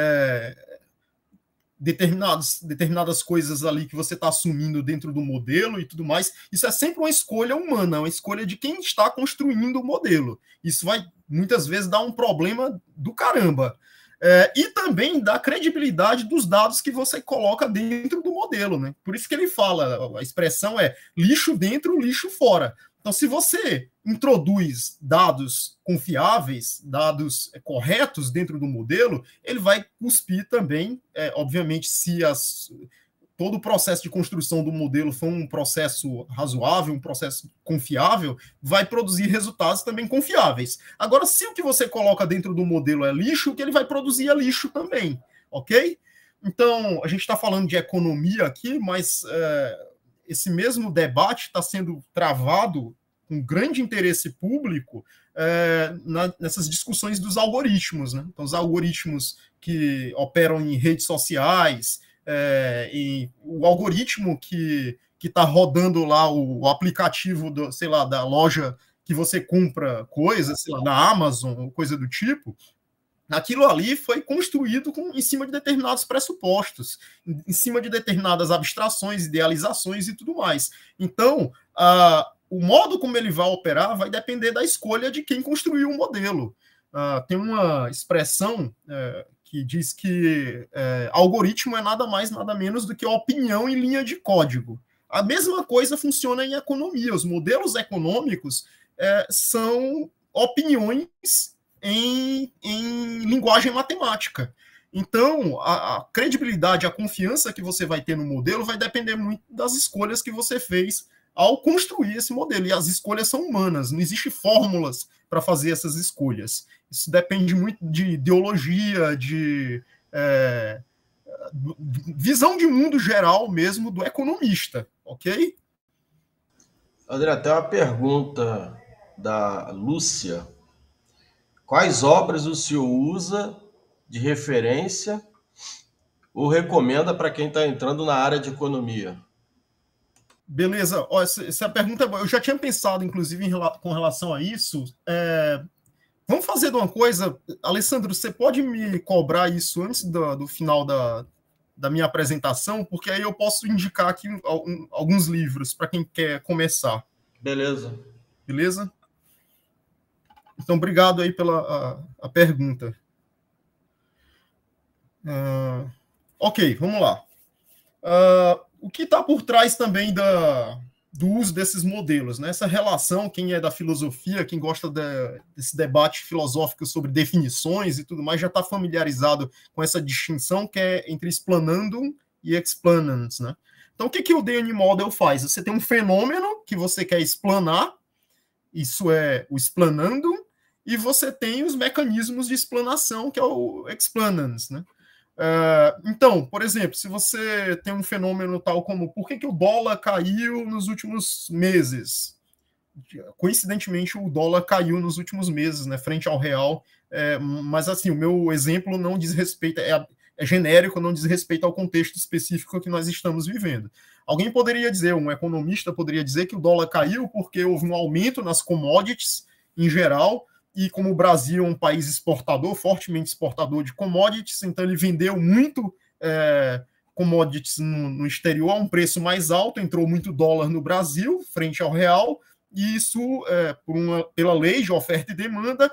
determinadas coisas ali que você está assumindo dentro do modelo e tudo mais. Isso é sempre uma escolha humana, uma escolha de quem está construindo o modelo. Isso vai, muitas vezes, dar um problema do caramba. E também da credibilidade dos dados que você coloca dentro do modelo, né? Por isso que ele fala, a expressão é lixo dentro, lixo fora. Então, se você introduz dados confiáveis, dados corretos dentro do modelo, ele vai cuspir também, obviamente, se todo o processo de construção do modelo for um processo razoável, um processo confiável, vai produzir resultados também confiáveis. Agora, se o que você coloca dentro do modelo é lixo, o que ele vai produzir é lixo também, ok? Então, a gente está falando de economia aqui, mas esse mesmo debate está sendo travado com grande interesse público nessas discussões dos algoritmos, né? Então, os algoritmos que operam em redes sociais, e o algoritmo que está rodando lá o aplicativo da loja que você compra coisas, sei lá, da Amazon, coisa do tipo, Aquilo ali foi construído em cima de determinados pressupostos, em cima de determinadas abstrações, idealizações e tudo mais. Então, o modo como ele vai operar vai depender da escolha de quem construiu o modelo. Tem uma expressão que diz que algoritmo é nada mais, nada menos do que opinião em linha de código. A mesma coisa funciona em economia. Os modelos econômicos são opiniões em linguagem matemática. Então, a credibilidade, a confiança que você vai ter no modelo vai depender muito das escolhas que você fez ao construir esse modelo. E as escolhas são humanas, não existem fórmulas para fazer essas escolhas. Isso depende muito de ideologia, de visão de mundo geral mesmo do economista, ok? André, até uma pergunta da Lúcia. Quais obras o senhor usa de referência ou recomenda para quem está entrando na área de economia? Beleza. Essa pergunta, eu já tinha pensado, inclusive, com relação a isso. Vamos fazer de uma coisa. Alessandro, você pode me cobrar isso antes do final da minha apresentação, porque aí eu posso indicar aqui alguns livros para quem quer começar. Beleza. Beleza? Então, obrigado aí pela a pergunta. Ok, vamos lá. O que está por trás também do uso desses modelos, né? Essa relação, quem é da filosofia, quem gosta desse debate filosófico sobre definições e tudo mais, já está familiarizado com essa distinção que é entre explanandum e explanans, né? Então, o que o DN Model faz? Você tem um fenômeno que você quer explanar, isso é o explanandum, e você tem os mecanismos de explanação, que é o explanans, né? Então, por exemplo, se você tem um fenômeno tal como por que o dólar caiu nos últimos meses? Coincidentemente, o dólar caiu nos últimos meses, né, frente ao real, mas assim, o meu exemplo não diz respeito, é genérico, não diz respeito ao contexto específico que nós estamos vivendo. Alguém poderia dizer, um economista poderia dizer que o dólar caiu porque houve um aumento nas commodities em geral, e como o Brasil é um país exportador, fortemente exportador de commodities, então ele vendeu muito commodities no exterior a um preço mais alto, entrou muito dólar no Brasil, frente ao real, e isso, pela lei de oferta e demanda,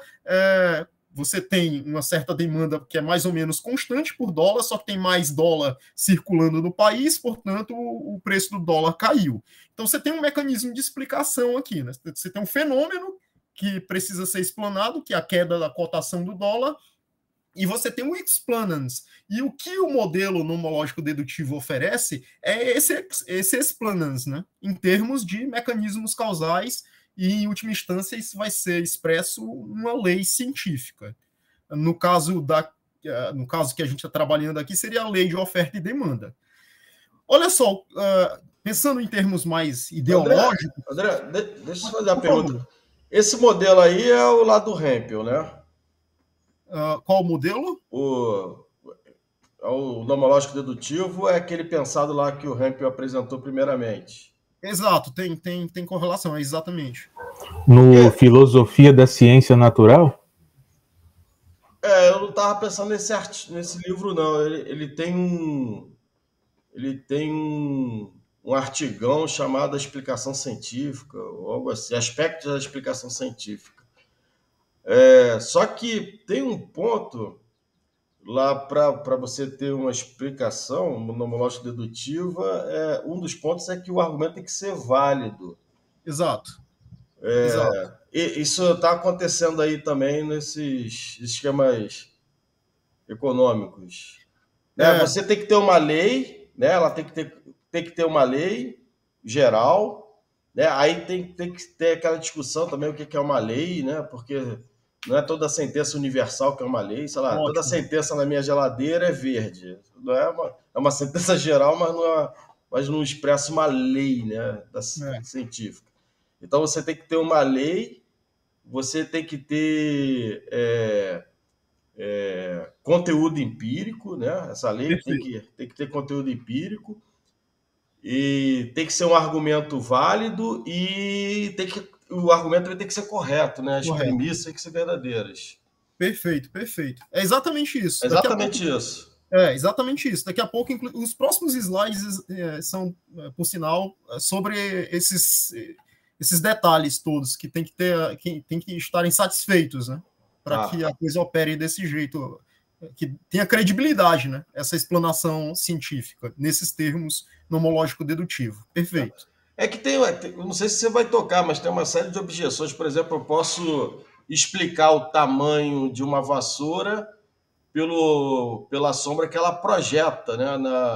você tem uma certa demanda que é mais ou menos constante por dólar, só que tem mais dólar circulando no país, portanto, o preço do dólar caiu. Então, você tem um mecanismo de explicação aqui, né? Você tem um fenômeno que precisa ser explanado, que é a queda da cotação do dólar, e você tem o explanans. E o que o modelo nomológico dedutivo oferece é esse explanans, né? Em termos de mecanismos causais, e em última instância isso vai ser expresso numa lei científica. No caso que a gente está trabalhando aqui, seria a lei de oferta e demanda. Olha só, pensando em termos mais ideológicos... André, deixa eu fazer uma pergunta. Esse modelo aí é o lá do Hempel, né? Qual o modelo? O nomológico dedutivo é aquele pensado lá que o Hempel apresentou primeiramente. Exato, tem correlação, exatamente. No Filosofia da Ciência Natural? Eu não estava pensando nesse livro, não. Ele tem um artigão chamado Explicação Científica, ou algo assim, Aspectos da Explicação Científica. Só que tem um ponto lá para você ter uma explicação nomológica dedutiva, um dos pontos é que o argumento tem que ser válido. Exato. Isso está acontecendo aí também nesses esquemas econômicos. Você tem que ter uma lei, né? Ela tem que ter uma lei geral, né? Aí tem que ter aquela discussão também o que é uma lei, né? Porque não é toda sentença universal que é uma lei, sei lá, toda sentença na minha geladeira é verde. Não é uma sentença geral, mas não expressa uma lei, né, científica. Então você tem que ter uma lei, você tem que ter conteúdo empírico, né? Essa lei tem que ter conteúdo empírico, e tem que ser um argumento válido, e o argumento tem que ser correto, né? As premissas têm que ser verdadeiras. Perfeito, perfeito. É exatamente isso. É exatamente isso. É, exatamente isso. Daqui a pouco, os próximos slides são, por sinal, sobre esses detalhes todos que tem que estarem satisfeitos, né? Para que a coisa opere desse jeito, que tenha credibilidade, né? Essa explanação científica, nesses termos nomológico-dedutivo. Perfeito. É que não sei se você vai tocar, mas tem uma série de objeções. Por exemplo, eu posso explicar o tamanho de uma vassoura pela sombra que ela projeta, né,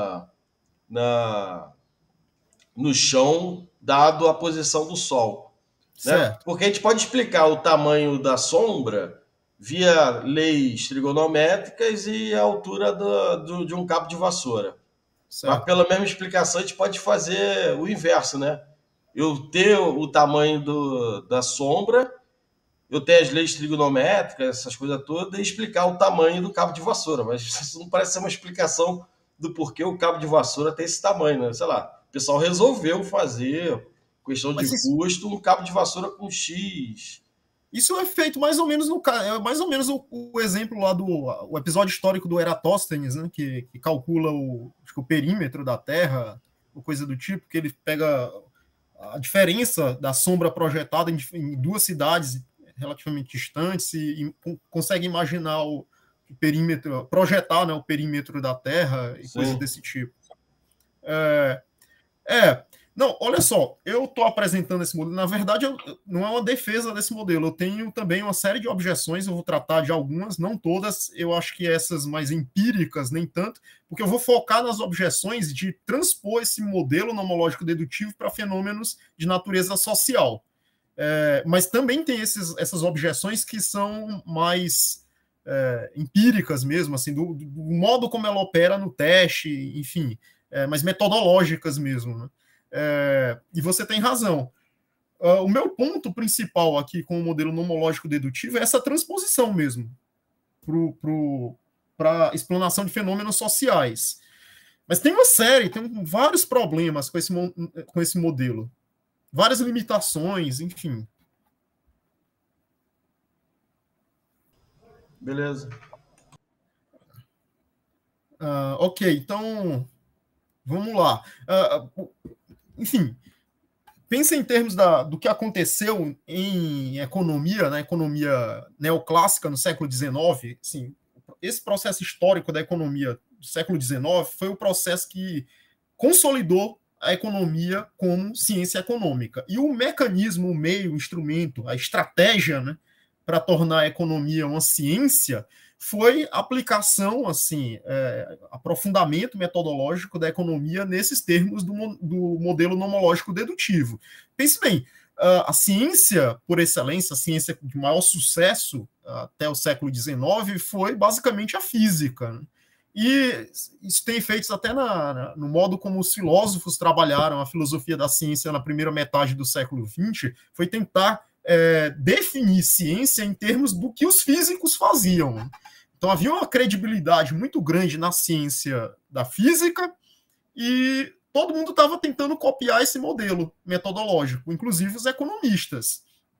no chão, dado a posição do sol. Né? Porque a gente pode explicar o tamanho da sombra via leis trigonométricas e a altura de um cabo de vassoura. Certo. Mas pela mesma explicação a gente pode fazer o inverso, né? Eu ter o tamanho da sombra, eu tenho as leis trigonométricas, essas coisas todas, e explicar o tamanho do cabo de vassoura. Mas isso não parece ser uma explicação do porquê o cabo de vassoura tem esse tamanho, né? Sei lá, o pessoal resolveu fazer, questão de custo, um cabo de vassoura com X. Isso é feito mais ou menos o exemplo lá do episódio histórico do Eratóstenes, né? Que calcula o perímetro da Terra, ou coisa do tipo, que ele pega a diferença da sombra projetada em duas cidades relativamente distantes e consegue imaginar o perímetro, projetar, né, o perímetro da Terra e coisas desse tipo. Não, olha só, eu estou apresentando esse modelo, na verdade não é uma defesa desse modelo, eu tenho também uma série de objeções, eu vou tratar de algumas, não todas, eu acho que essas mais empíricas, nem tanto, porque eu vou focar nas objeções de transpor esse modelo nomológico dedutivo para fenômenos de natureza social. Mas também tem essas objeções que são mais empíricas mesmo, assim, do modo como ela opera no teste, enfim, mas metodológicas mesmo, né? E você tem razão. O meu ponto principal aqui com o modelo nomológico dedutivo é essa transposição mesmo para a explanação de fenômenos sociais. Mas tem vários problemas com esse modelo. Várias limitações, enfim. Beleza. Ok, então vamos lá. Enfim, pensa em termos do que aconteceu em economia, na economia neoclássica no século XIX. Assim, esse processo histórico da economia do século XIX foi o processo que consolidou a economia como ciência econômica. E o mecanismo, o meio, o instrumento, a estratégia, né, para tornar a economia uma ciência foi a aplicação, assim, aprofundamento metodológico da economia nesses termos do modelo nomológico dedutivo. Pense bem, a ciência por excelência, a ciência de maior sucesso até o século XIX foi basicamente a física, né? E isso tem efeitos até no modo como os filósofos trabalharam a filosofia da ciência na primeira metade do século XX, foi tentar definir ciência em termos do que os físicos faziam. Então havia uma credibilidade muito grande na ciência da física e todo mundo estava tentando copiar esse modelo metodológico, inclusive os economistas.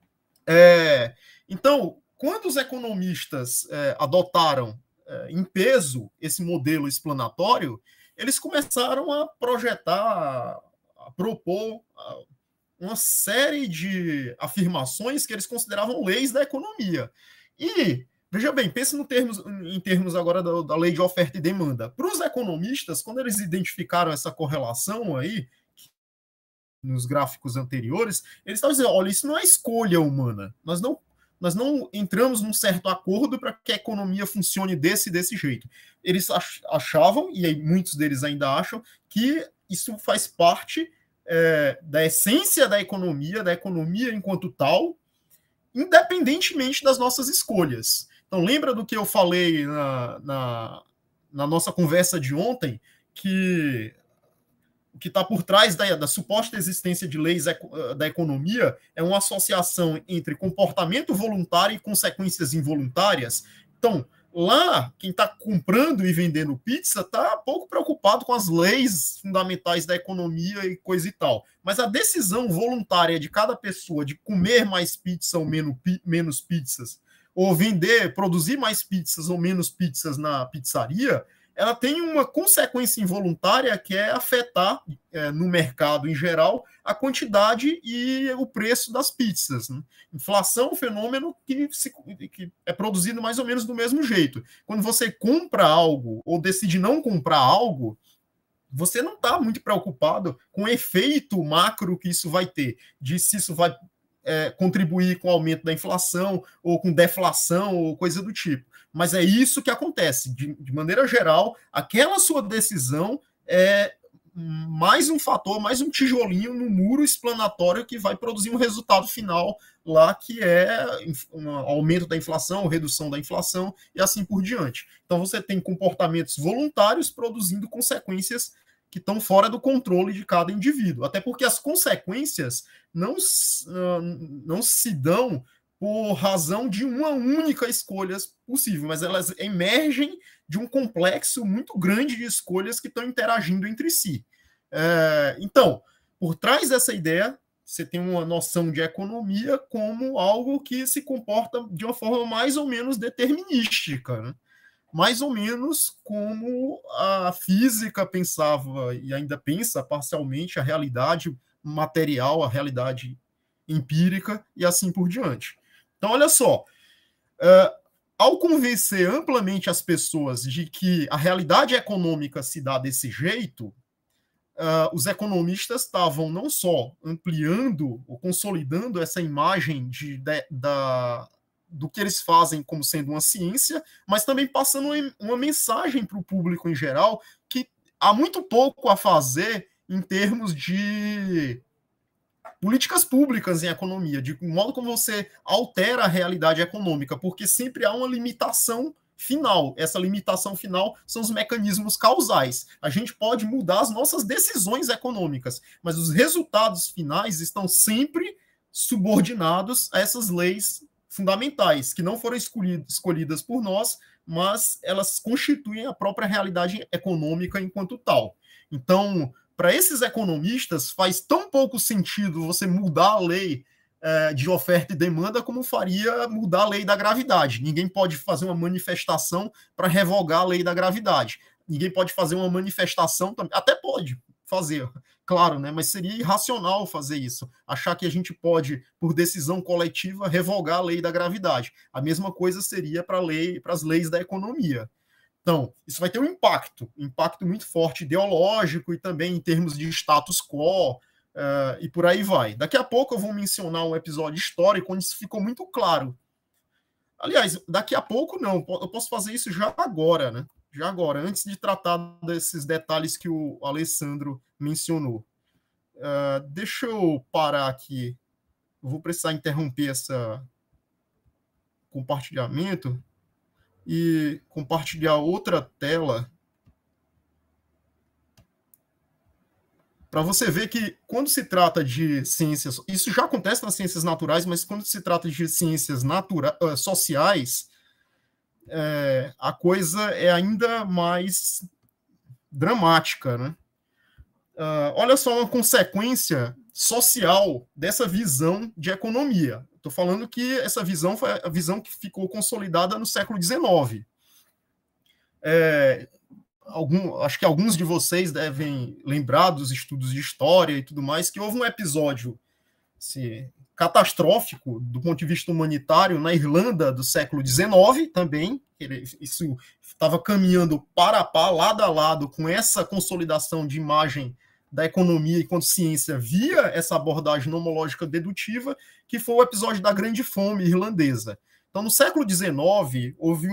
Então, quando os economistas adotaram em peso esse modelo explanatório, eles começaram a projetar, a propor uma série de afirmações que eles consideravam leis da economia. E, veja bem, pense em termos agora da lei de oferta e demanda. Para os economistas, quando eles identificaram essa correlação aí, nos gráficos anteriores, eles estavam dizendo, olha, isso não é escolha humana. Nós não entramos num certo acordo para que a economia funcione desse jeito. Eles achavam, e aí muitos deles ainda acham, que isso faz parte da essência da economia enquanto tal, independentemente das nossas escolhas. Então, lembra do que eu falei na nossa conversa de ontem, que o que está por trás da suposta existência de leis da economia é uma associação entre comportamento voluntário e consequências involuntárias. Então, lá, quem está comprando e vendendo pizza está pouco preocupado com as leis fundamentais da economia e coisa e tal. Mas a decisão voluntária de cada pessoa de comer mais pizza ou menos pizzas, ou produzir mais pizzas ou menos pizzas na pizzaria, ela tem uma consequência involuntária que é afetar no mercado em geral a quantidade e o preço das pizzas. Né? Inflação é um fenômeno que é produzido mais ou menos do mesmo jeito. Quando você compra algo ou decide não comprar algo, você não está muito preocupado com o efeito macro que isso vai ter, de se isso vai contribuir com o aumento da inflação ou com deflação ou coisa do tipo. Mas é isso que acontece. De maneira geral, aquela sua decisão é mais um fator, mais um tijolinho no muro explanatório que vai produzir um resultado final lá, que é um aumento da inflação, redução da inflação e assim por diante. Então você tem comportamentos voluntários produzindo consequências que estão fora do controle de cada indivíduo. Até porque as consequências não se dão por razão de uma única escolha possível, mas elas emergem de um complexo muito grande de escolhas que estão interagindo entre si. Então, por trás dessa ideia, você tem uma noção de economia como algo que se comporta de uma forma mais ou menos determinística, né? Mais ou menos como a física pensava e ainda pensa parcialmente a realidade material, a realidade empírica e assim por diante. Então, olha só, ao convencer amplamente as pessoas de que a realidade econômica se dá desse jeito, os economistas estavam não só ampliando ou consolidando essa imagem do que eles fazem como sendo uma ciência, mas também passando uma mensagem para o público em geral que há muito pouco a fazer em termos de políticas públicas em economia, de modo como você altera a realidade econômica, porque sempre há uma limitação final. Essa limitação final são os mecanismos causais. A gente pode mudar as nossas decisões econômicas, mas os resultados finais estão sempre subordinados a essas leis fundamentais, que não foram escolhidas por nós, mas elas constituem a própria realidade econômica enquanto tal. Então, para esses economistas, faz tão pouco sentido você mudar a lei de oferta e demanda como faria mudar a lei da gravidade. Ninguém pode fazer uma manifestação para revogar a lei da gravidade. Ninguém pode fazer uma manifestação também. Até pode fazer, claro, né? Mas seria irracional fazer isso. Achar que a gente pode, por decisão coletiva, revogar a lei da gravidade. A mesma coisa seria para as leis da economia. Então, isso vai ter um impacto muito forte ideológico e também em termos de status quo, e por aí vai. Daqui a pouco eu vou mencionar um episódio histórico onde isso ficou muito claro. Aliás, daqui a pouco não, eu posso fazer isso já agora, né? Já agora, antes de tratar desses detalhes que o Alessandro mencionou. Deixa eu parar aqui. Eu vou precisar interromper esse compartilhamento e compartilhar outra tela para você ver que quando se trata de ciências, isso já acontece nas ciências naturais, mas quando se trata de ciências sociais, a coisa é ainda mais dramática, né? Olha só uma consequência social dessa visão de economia. Estou falando que essa visão foi a visão que ficou consolidada no século XIX. Acho que alguns de vocês devem lembrar dos estudos de história e tudo mais, que houve um episódio catastrófico do ponto de vista humanitário na Irlanda do século XIX também. Isso estava caminhando para a par, lado a lado, com essa consolidação de imagem da economia enquanto ciência via essa abordagem nomológica dedutiva, que foi o episódio da Grande Fome irlandesa. Então, no século XIX,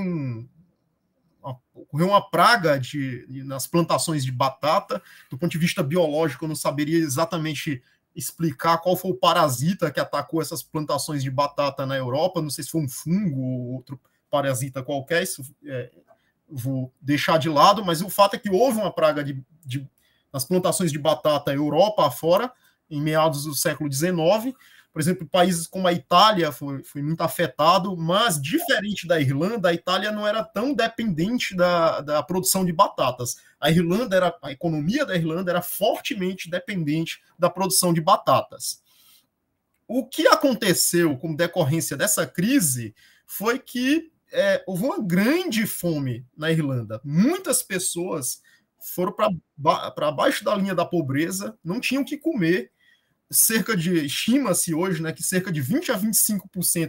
ocorreu uma praga nas plantações de batata. Do ponto de vista biológico, eu não saberia exatamente explicar qual foi o parasita que atacou essas plantações de batata na Europa. Não sei se foi um fungo ou outro parasita qualquer, isso vou deixar de lado, mas o fato é que houve uma praga nas plantações de batata Europa afora, em meados do século XIX. Por exemplo, países como a Itália foi muito afetado, mas, diferente da Irlanda, a Itália não era tão dependente da produção de batatas. A economia da Irlanda era fortemente dependente da produção de batatas. O que aconteceu como decorrência dessa crise foi que houve uma grande fome na Irlanda. Muitas pessoas foram para baixo da linha da pobreza, não tinham o que comer. Estima-se hoje, né, que cerca de 20 a 25%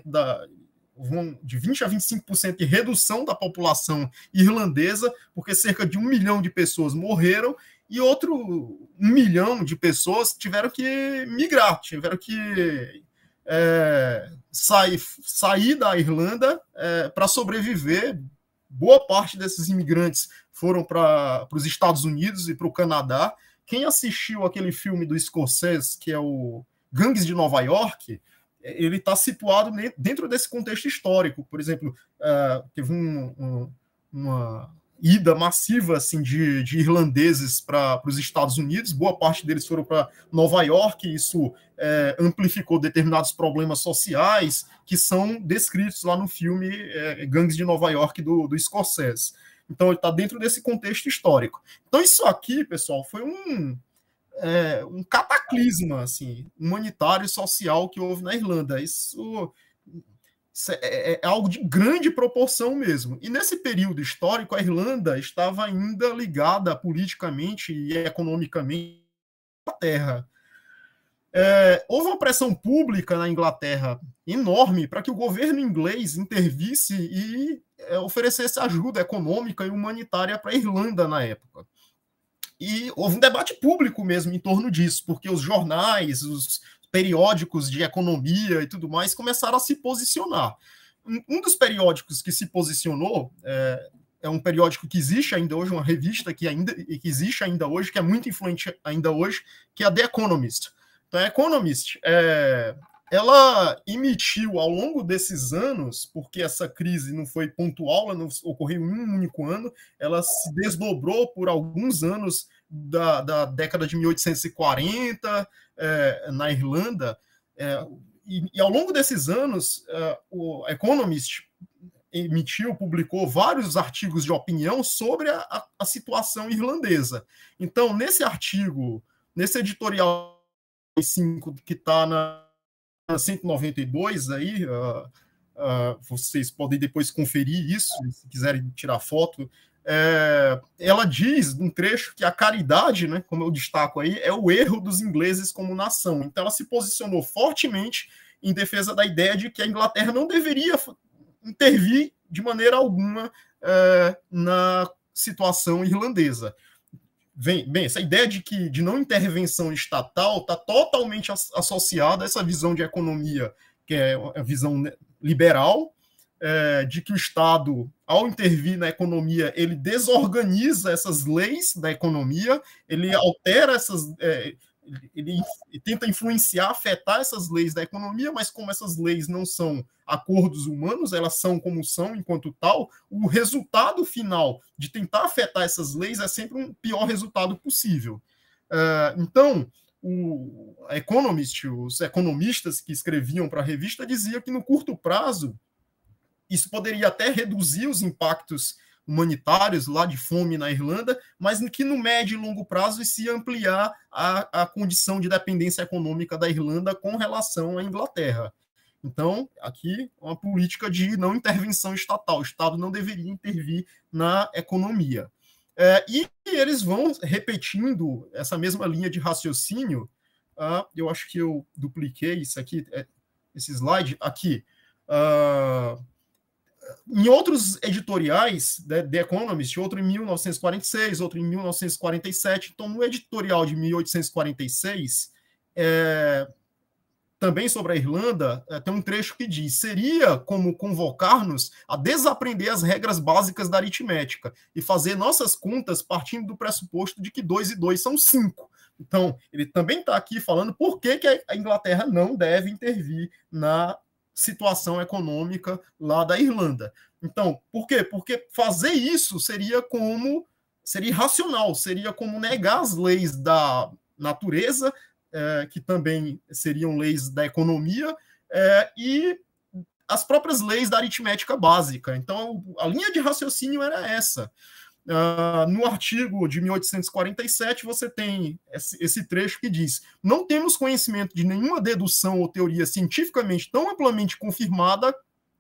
de redução da população irlandesa, porque cerca de 1 milhão de pessoas morreram e outro 1 milhão de pessoas tiveram que migrar, tiveram que sair da Irlanda para sobreviver. Boa parte desses imigrantes foram para os Estados Unidos e para o Canadá. Quem assistiu aquele filme do Scorsese, que é o Gangues de Nova York, ele está situado dentro desse contexto histórico. Por exemplo, teve uma ida massiva assim, de irlandeses para os Estados Unidos, boa parte deles foram para Nova York, isso amplificou determinados problemas sociais que são descritos lá no filme Gangues de Nova York, do Scorsese. Então, ele está dentro desse contexto histórico. Então, isso aqui, pessoal, foi um cataclisma assim, humanitário e social que houve na Irlanda. Isso é algo de grande proporção mesmo. E nesse período histórico, a Irlanda estava ainda ligada politicamente e economicamente à Inglaterra. Houve uma pressão pública na Inglaterra enorme para que o governo inglês intervisse e oferecesse ajuda econômica e humanitária para a Irlanda na época. E houve um debate público mesmo em torno disso, porque os jornais, os periódicos de economia e tudo mais começaram a se posicionar. Um dos periódicos que se posicionou é um periódico que existe ainda hoje, uma revista que existe ainda hoje, que é muito influente ainda hoje, que é a The Economist. Então, a Economist, ela emitiu ao longo desses anos, porque essa crise não foi pontual, ela não ocorreu em um único ano, ela se desdobrou por alguns anos da década de 1840 na Irlanda, e ao longo desses anos, o Economist publicou vários artigos de opinião sobre a situação irlandesa. Então, nesse editorial 5, que está na 192 aí, vocês podem depois conferir isso, se quiserem tirar foto. Ela diz, num trecho, que a caridade, né, como eu destaco aí, é o erro dos ingleses como nação. Então ela se posicionou fortemente em defesa da ideia de que a Inglaterra não deveria intervir de maneira alguma na situação irlandesa. Bem, essa ideia de não intervenção estatal está totalmente associada a essa visão de economia, que é a visão liberal, de que o Estado, ao intervir na economia, ele desorganiza essas leis da economia, ele altera ele tenta influenciar, afetar essas leis da economia, mas como essas leis não são acordos humanos, elas são como são enquanto tal, o resultado final de tentar afetar essas leis é sempre um pior resultado possível. Então, a Economist, os economistas que escreviam para a revista, diziam que no curto prazo isso poderia até reduzir os impactos humanitários lá de fome na Irlanda, mas que no médio e longo prazo isso ia ampliar a condição de dependência econômica da Irlanda com relação à Inglaterra. Então, aqui, uma política de não intervenção estatal. O Estado não deveria intervir na economia. E eles vão repetindo essa mesma linha de raciocínio. Eu acho que eu dupliquei isso aqui, esse slide aqui. Em outros editoriais, The Economist, outro em 1946, outro em 1947. Então, no editorial de 1846, também sobre a Irlanda, tem um trecho que diz: seria como convocar-nos a desaprender as regras básicas da aritmética e fazer nossas contas partindo do pressuposto de que 2 e 2 são 5. Então, ele também está aqui falando por que a Inglaterra não deve intervir na situação econômica lá da Irlanda. Então, por quê? Porque fazer isso seria irracional, seria como negar as leis da natureza, que também seriam leis da economia, e as próprias leis da aritmética básica. Então, a linha de raciocínio era essa. No artigo de 1847, você tem esse trecho que diz: não temos conhecimento de nenhuma dedução ou teoria cientificamente tão amplamente confirmada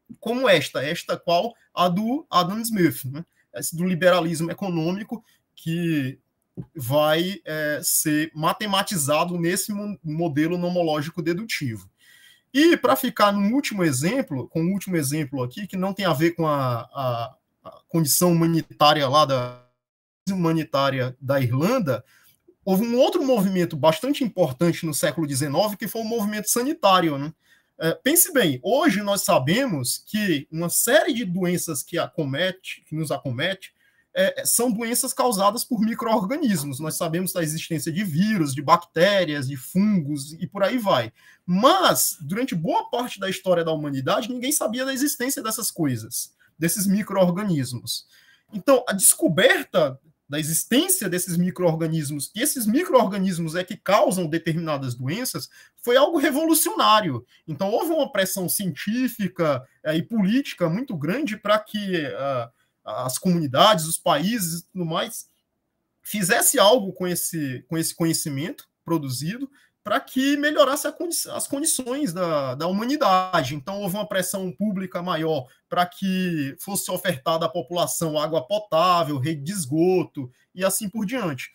como esta qual a do Adam Smith, né? Esse do liberalismo econômico, que vai ser matematizado nesse modelo nomológico dedutivo. E para ficar no último exemplo, com o último exemplo aqui, que não tem a ver com a condição humanitária lá humanitária da Irlanda, houve um outro movimento bastante importante no século XIX, que foi o movimento sanitário, né? Pense bem, hoje nós sabemos que uma série de doenças que nos acomete, são doenças causadas por micro-organismos. Nós sabemos da existência de vírus, de bactérias, de fungos e por aí vai. Mas, durante boa parte da história da humanidade, ninguém sabia da existência dessas coisas, desses micro-organismos. Então, a descoberta da existência desses micro-organismos, e esses micro-organismos que causam determinadas doenças, foi algo revolucionário. Então, houve uma pressão científica e política muito grande para que as comunidades, os países e tudo mais, fizesse algo com esse conhecimento produzido para que melhorasse as condições da humanidade. Então, houve uma pressão pública maior para que fosse ofertada à população água potável, rede de esgoto e assim por diante.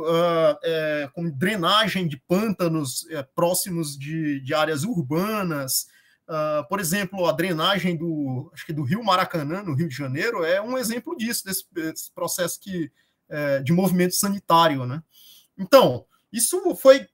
Com drenagem de pântanos próximos de áreas urbanas. Por exemplo, a drenagem do Rio Maracanã, no Rio de Janeiro, é um exemplo disso, desse processo de movimento sanitário, né? Então, isso foi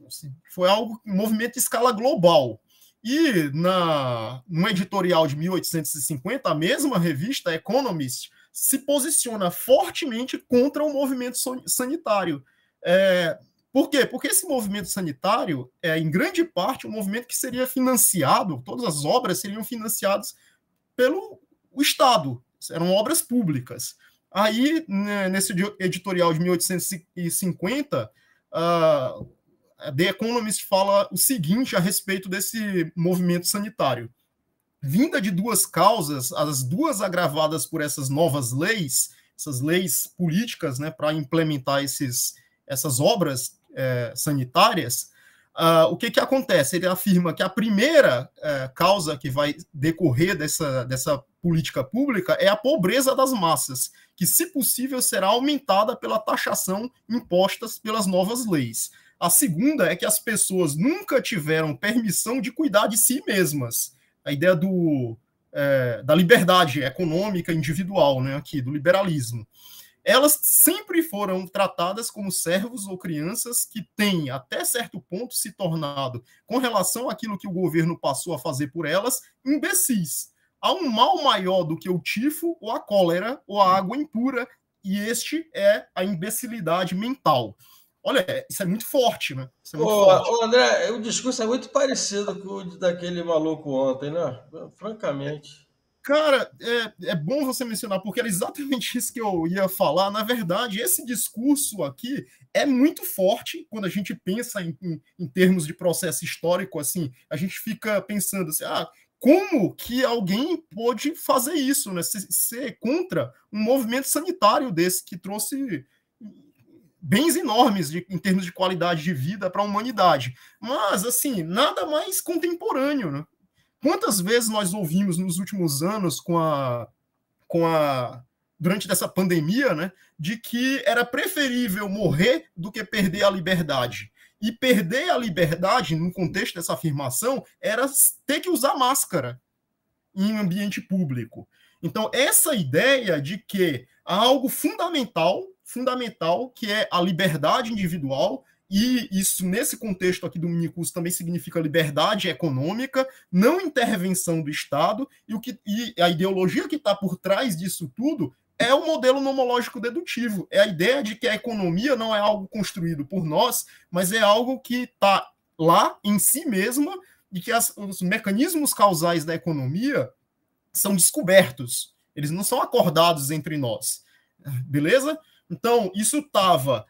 um movimento de escala global. E no editorial de 1850, a mesma revista, Economist, se posiciona fortemente contra o movimento sanitário. Por quê? Porque esse movimento sanitário em grande parte, um movimento que seria financiado, todas as obras seriam financiadas pelo Estado, eram obras públicas. Aí, nesse editorial de 1850, The Economist fala o seguinte a respeito desse movimento sanitário. Vinda de duas causas, as duas agravadas por essas novas leis, essas leis políticas, né, para implementar essas obras sanitárias, o que acontece? Ele afirma que a primeira causa que vai decorrer dessa política pública é a pobreza das massas, que, se possível, será aumentada pela taxação impostas pelas novas leis. A segunda é que as pessoas nunca tiveram permissão de cuidar de si mesmas. A ideia da liberdade econômica individual, né, aqui, do liberalismo. Elas sempre foram tratadas como servos ou crianças que têm, até certo ponto, se tornado, com relação àquilo que o governo passou a fazer por elas, imbecis. Há um mal maior do que o tifo, ou a cólera, ou a água impura, e este é a imbecilidade mental. Olha, isso é muito forte, né? Isso é muito forte. André, o discurso é muito parecido com o daquele maluco ontem, né? Francamente. Cara, é bom você mencionar, porque era exatamente isso que eu ia falar. Na verdade, esse discurso aqui é muito forte quando a gente pensa em termos de processo histórico. Assim, a gente fica pensando assim, como que alguém pôde fazer isso, né? Ser contra um movimento sanitário desse que trouxe bens enormes em termos de qualidade de vida para a humanidade. Mas, assim, nada mais contemporâneo, né? Quantas vezes nós ouvimos nos últimos anos durante essa pandemia, né, de que era preferível morrer do que perder a liberdade. E perder a liberdade, no contexto dessa afirmação, era ter que usar máscara em ambiente público. Então, essa ideia de que há algo fundamental, que é a liberdade individual, e isso, nesse contexto aqui do minicurso, também significa liberdade econômica, não intervenção do Estado, e a ideologia que está por trás disso tudo é o modelo nomológico dedutivo. É a ideia de que a economia não é algo construído por nós, mas é algo que está lá em si mesma, e que os mecanismos causais da economia são descobertos. Eles não são acordados entre nós. Beleza? Então, isso estava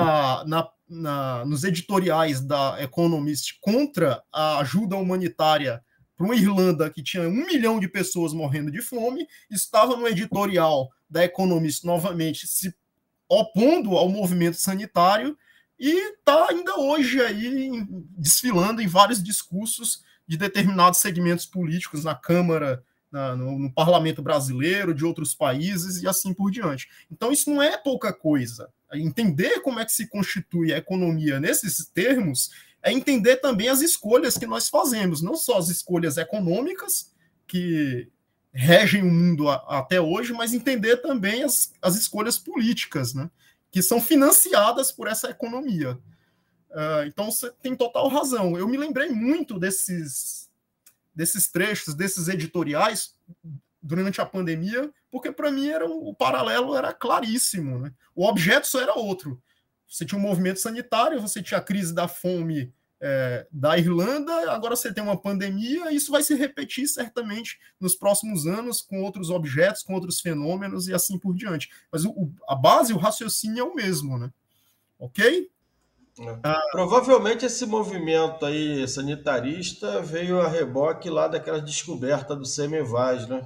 nos editoriais da Economist contra a ajuda humanitária para uma Irlanda que tinha 1 milhão de pessoas morrendo de fome, estava no editorial da Economist novamente se opondo ao movimento sanitário e está ainda hoje aí desfilando em vários discursos de determinados segmentos políticos na Câmara no parlamento brasileiro, de outros países e assim por diante. Então, isso não é pouca coisa. Entender como é que se constitui a economia nesses termos é entender também as escolhas que nós fazemos, não só as escolhas econômicas, que regem o mundo até hoje, mas entender também as escolhas políticas, né, que são financiadas por essa economia. Então, você tem total razão. Eu me lembrei muito desses trechos, desses editoriais durante a pandemia, porque para mim o paralelo era claríssimo, né? O objeto só era outro. Você tinha um movimento sanitário, você tinha a crise da fome da Irlanda, agora você tem uma pandemia, e isso vai se repetir certamente nos próximos anos com outros objetos, com outros fenômenos e assim por diante. Mas a base, o raciocínio é o mesmo, né? Ok? Provavelmente esse movimento aí sanitarista veio a reboque lá daquela descoberta do Semmelweis, né?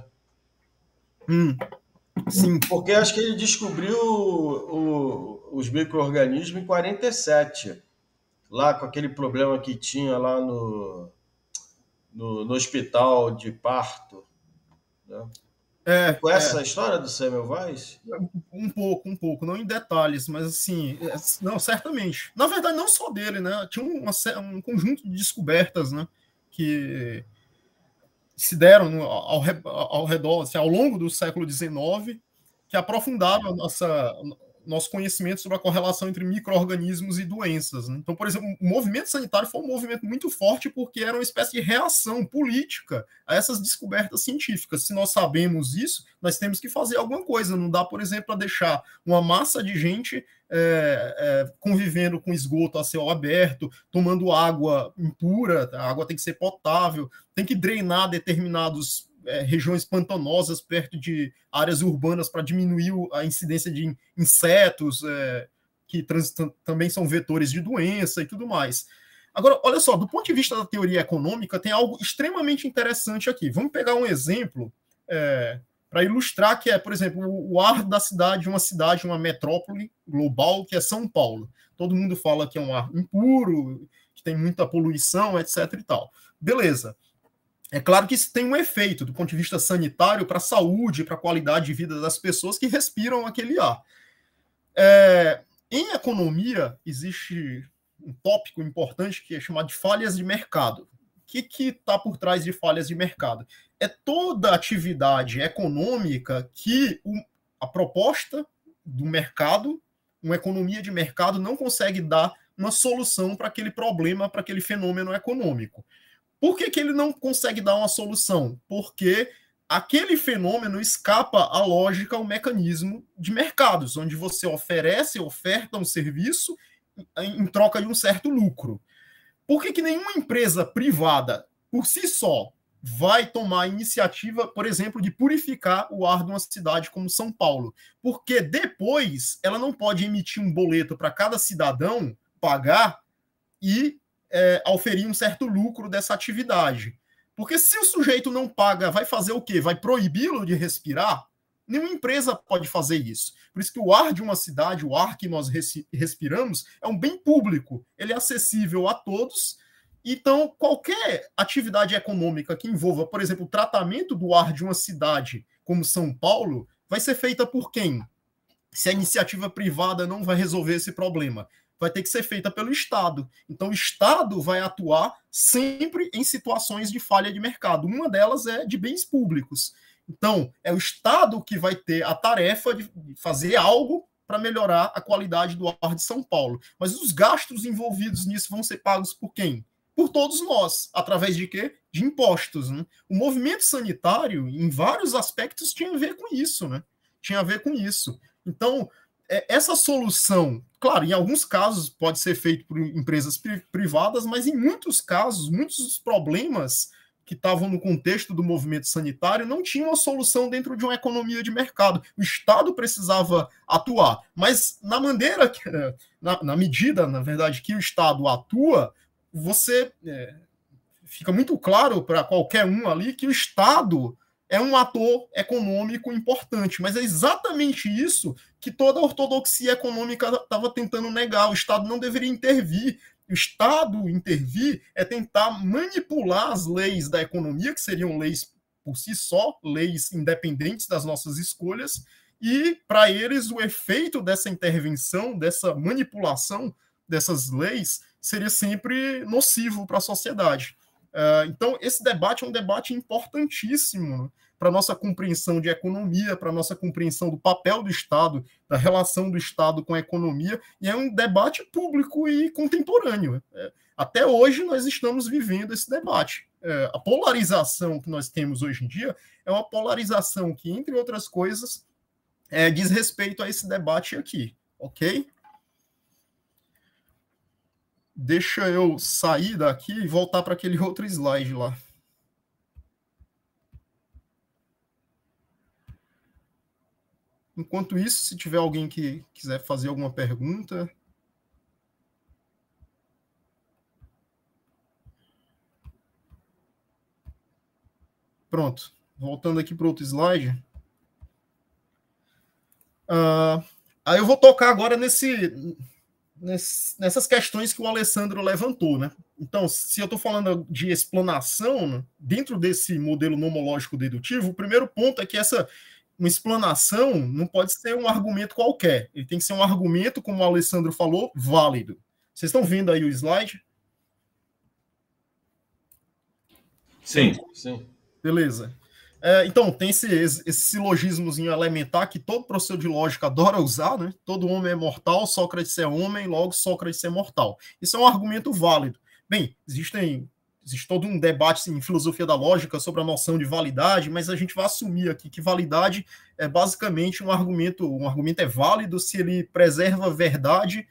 Sim. Porque acho que ele descobriu os micro-organismos em 47, lá com aquele problema que tinha lá no hospital de parto, né? Conhece a história do Semmelweis? Um pouco, não em detalhes, mas assim, não, certamente. Na verdade, não só dele, né? Tinha um conjunto de descobertas, né, que se deram ao redor, assim, ao longo do século XIX, que aprofundaram nosso conhecimento sobre a correlação entre micro-organismos e doenças, né? Então, por exemplo, o movimento sanitário foi um movimento muito forte porque era uma espécie de reação política a essas descobertas científicas. Se nós sabemos isso, nós temos que fazer alguma coisa. Não dá, por exemplo, a deixar uma massa de gente convivendo com esgoto a céu aberto, tomando água impura, a água tem que ser potável, tem que drenar determinados regiões pantanosas perto de áreas urbanas para diminuir a incidência de insetos, que também são vetores de doença e tudo mais. Agora, olha só, do ponto de vista da teoria econômica, tem algo extremamente interessante aqui. Vamos pegar um exemplo para ilustrar, que é, por exemplo, o ar da cidade, uma metrópole global, que é São Paulo. Todo mundo fala que é um ar impuro, que tem muita poluição, etc. e tal. Beleza. É claro que isso tem um efeito do ponto de vista sanitário para a saúde, para a qualidade de vida das pessoas que respiram aquele ar. Em economia, existe um tópico importante que é chamado de falhas de mercado. O que está por trás de falhas de mercado? É toda atividade econômica que a proposta do mercado, uma economia de mercado, não consegue dar uma solução para aquele problema, para aquele fenômeno econômico. Por que ele não consegue dar uma solução? Porque aquele fenômeno escapa à lógica, ao mecanismo de mercados, onde você oferta um serviço em troca de um certo lucro. Por que nenhuma empresa privada, por si só, vai tomar a iniciativa, por exemplo, de purificar o ar de uma cidade como São Paulo? Porque depois ela não pode emitir um boleto para cada cidadão pagar e auferir um certo lucro dessa atividade. Porque se o sujeito não paga, vai fazer o quê? Vai proibi-lo de respirar? Nenhuma empresa pode fazer isso. Por isso que o ar de uma cidade, o ar que nós respiramos, é um bem público. Ele é acessível a todos. Então, qualquer atividade econômica que envolva, por exemplo, o tratamento do ar de uma cidade como São Paulo, vai ser feita por quem? Se a iniciativa privada não vai resolver esse problema, vai ter que ser feita pelo Estado. Então, o Estado vai atuar sempre em situações de falha de mercado. Uma delas é de bens públicos. Então, é o Estado que vai ter a tarefa de fazer algo para melhorar a qualidade do ar de São Paulo. Mas os gastos envolvidos nisso vão ser pagos por quem? Por todos nós. Através de quê? De impostos, né? O movimento sanitário, em vários aspectos, tinha a ver com isso, né? Tinha a ver com isso. Então, essa solução, claro, em alguns casos pode ser feito por empresas privadas, mas em muitos casos, muitos dos problemas que estavam no contexto do movimento sanitário não tinham uma solução dentro de uma economia de mercado. O Estado precisava atuar, mas na medida, na verdade, que o Estado atua, você fica muito claro para qualquer um ali que o Estado é um ator econômico importante, mas é exatamente isso que toda a ortodoxia econômica estava tentando negar. O Estado não deveria intervir. O Estado intervir é tentar manipular as leis da economia, que seriam leis por si só, leis independentes das nossas escolhas, e para eles o efeito dessa intervenção, dessa manipulação dessas leis, seria sempre nocivo para a sociedade. Então, esse debate é um debate importantíssimo para a nossa compreensão de economia, para a nossa compreensão do papel do Estado, da relação do Estado com a economia, e é um debate público e contemporâneo. Até hoje nós estamos vivendo esse debate. A polarização que nós temos hoje em dia é uma polarização que, entre outras coisas, diz respeito a esse debate aqui, ok? Deixa eu sair daqui e voltar para aquele outro slide lá. Enquanto isso, se tiver alguém que quiser fazer alguma pergunta... Pronto, voltando aqui para outro slide. Aí eu vou tocar agora nessas questões que o Alessandro levantou, né? Então, se eu estou falando de explanação, né, dentro desse modelo nomológico dedutivo, o primeiro ponto é que uma explanação não pode ser um argumento qualquer. Ele tem que ser um argumento, como o Alessandro falou, válido. Vocês estão vendo aí o slide? Sim, sim. Beleza. Então, tem esse silogismozinho elementar que todo professor de lógica adora usar, né? Todo homem é mortal, Sócrates é homem, logo Sócrates é mortal. Isso é um argumento válido. Bem, existe todo um debate em filosofia da lógica sobre a noção de validade, mas a gente vai assumir aqui que validade é basicamente um argumento é válido se ele preserva a verdade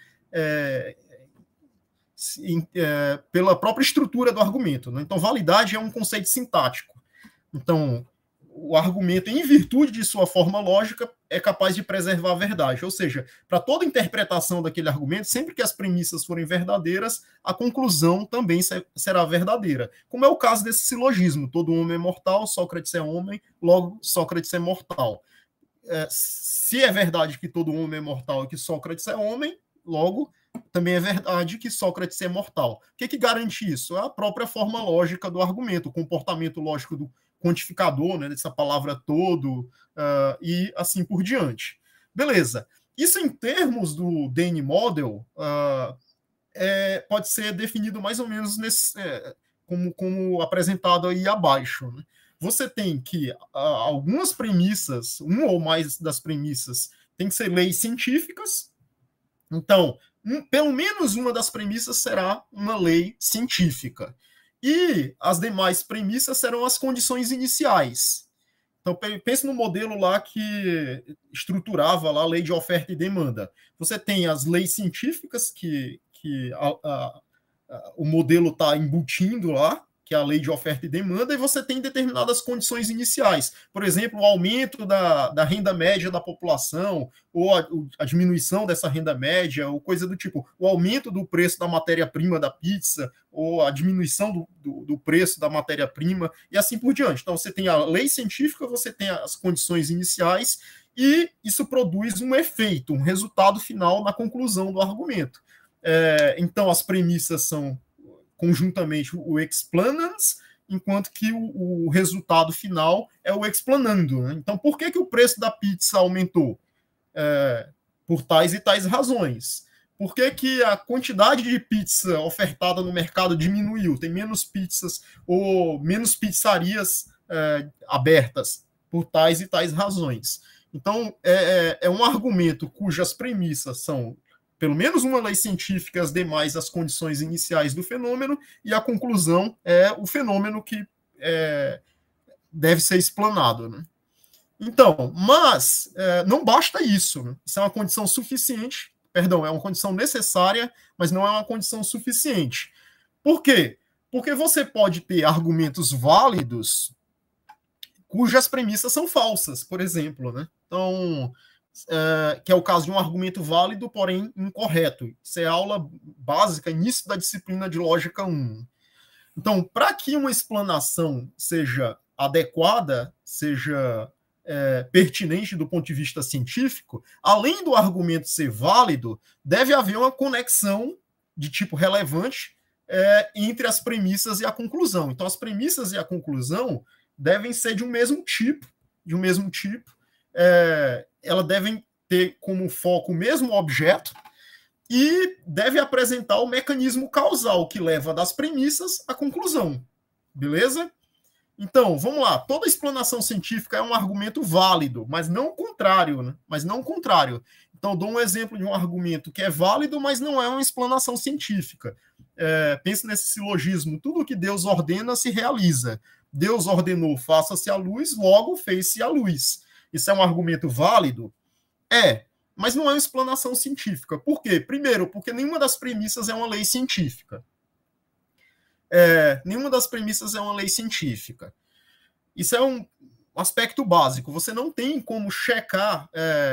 pela própria estrutura do argumento, né? Então, validade é um conceito sintático. Então, o argumento, em virtude de sua forma lógica, é capaz de preservar a verdade. Ou seja, para toda interpretação daquele argumento, sempre que as premissas forem verdadeiras, a conclusão também será verdadeira. Como é o caso desse silogismo: todo homem é mortal, Sócrates é homem, logo Sócrates é mortal. Se é verdade que todo homem é mortal e que Sócrates é homem, logo também é verdade que Sócrates é mortal. O que garante isso? É a própria forma lógica do argumento, o comportamento lógico do quantificador, né, dessa palavra todo, e assim por diante. Beleza. Isso, em termos do Dane Model, pode ser definido mais ou menos como apresentado aí abaixo, né? Você tem que algumas premissas, uma ou mais das premissas, tem que ser leis científicas. Então, pelo menos uma das premissas será uma lei científica. E as demais premissas serão as condições iniciais. Então, pense no modelo lá que estruturava lá a lei de oferta e demanda. Você tem as leis científicas que o modelo está embutindo lá, que é a lei de oferta e demanda, e você tem determinadas condições iniciais. Por exemplo, o aumento da renda média da população, ou a diminuição dessa renda média, ou coisa do tipo, o aumento do preço da matéria-prima da pizza, ou a diminuição do preço da matéria-prima, e assim por diante. Então, você tem a lei científica, você tem as condições iniciais, e isso produz um efeito, um resultado final na conclusão do argumento. Então, as premissas são conjuntamente o explanans, enquanto que o resultado final é o explanando, né? Então, por que o preço da pizza aumentou? Por tais e tais razões. Por que a quantidade de pizza ofertada no mercado diminuiu? Tem menos pizzas ou menos pizzarias abertas por tais e tais razões. Então, é um argumento cujas premissas são pelo menos uma lei científica, as demais as condições iniciais do fenômeno, e a conclusão é o fenômeno que deve ser explanado, né? Então, mas não basta isso, né? Isso é uma condição suficiente, é uma condição necessária, mas não é uma condição suficiente. Por quê? Porque você pode ter argumentos válidos cujas premissas são falsas, por exemplo, né? Então, que é o caso de um argumento válido, porém incorreto. Isso é aula básica, início da disciplina de Lógica 1. Então, para que uma explanação seja adequada, seja pertinente do ponto de vista científico, além do argumento ser válido, deve haver uma conexão de tipo relevante entre as premissas e a conclusão. Então, as premissas e a conclusão devem ser de um mesmo tipo, elas devem ter como foco o mesmo objeto e deve apresentar o mecanismo causal que leva das premissas à conclusão. Beleza? Então, vamos lá. Toda explanação científica é um argumento válido, mas não o contrário, né? Então, eu dou um exemplo de um argumento que é válido, mas não é uma explanação científica. Pense nesse silogismo. Tudo que Deus ordena se realiza. Deus ordenou, faça-se a luz, logo fez-se a luz. Isso é um argumento válido? Mas não é uma explanação científica. Por quê? Primeiro, porque nenhuma das premissas é uma lei científica. Nenhuma das premissas é uma lei científica. Isso é um aspecto básico. Você não tem como checar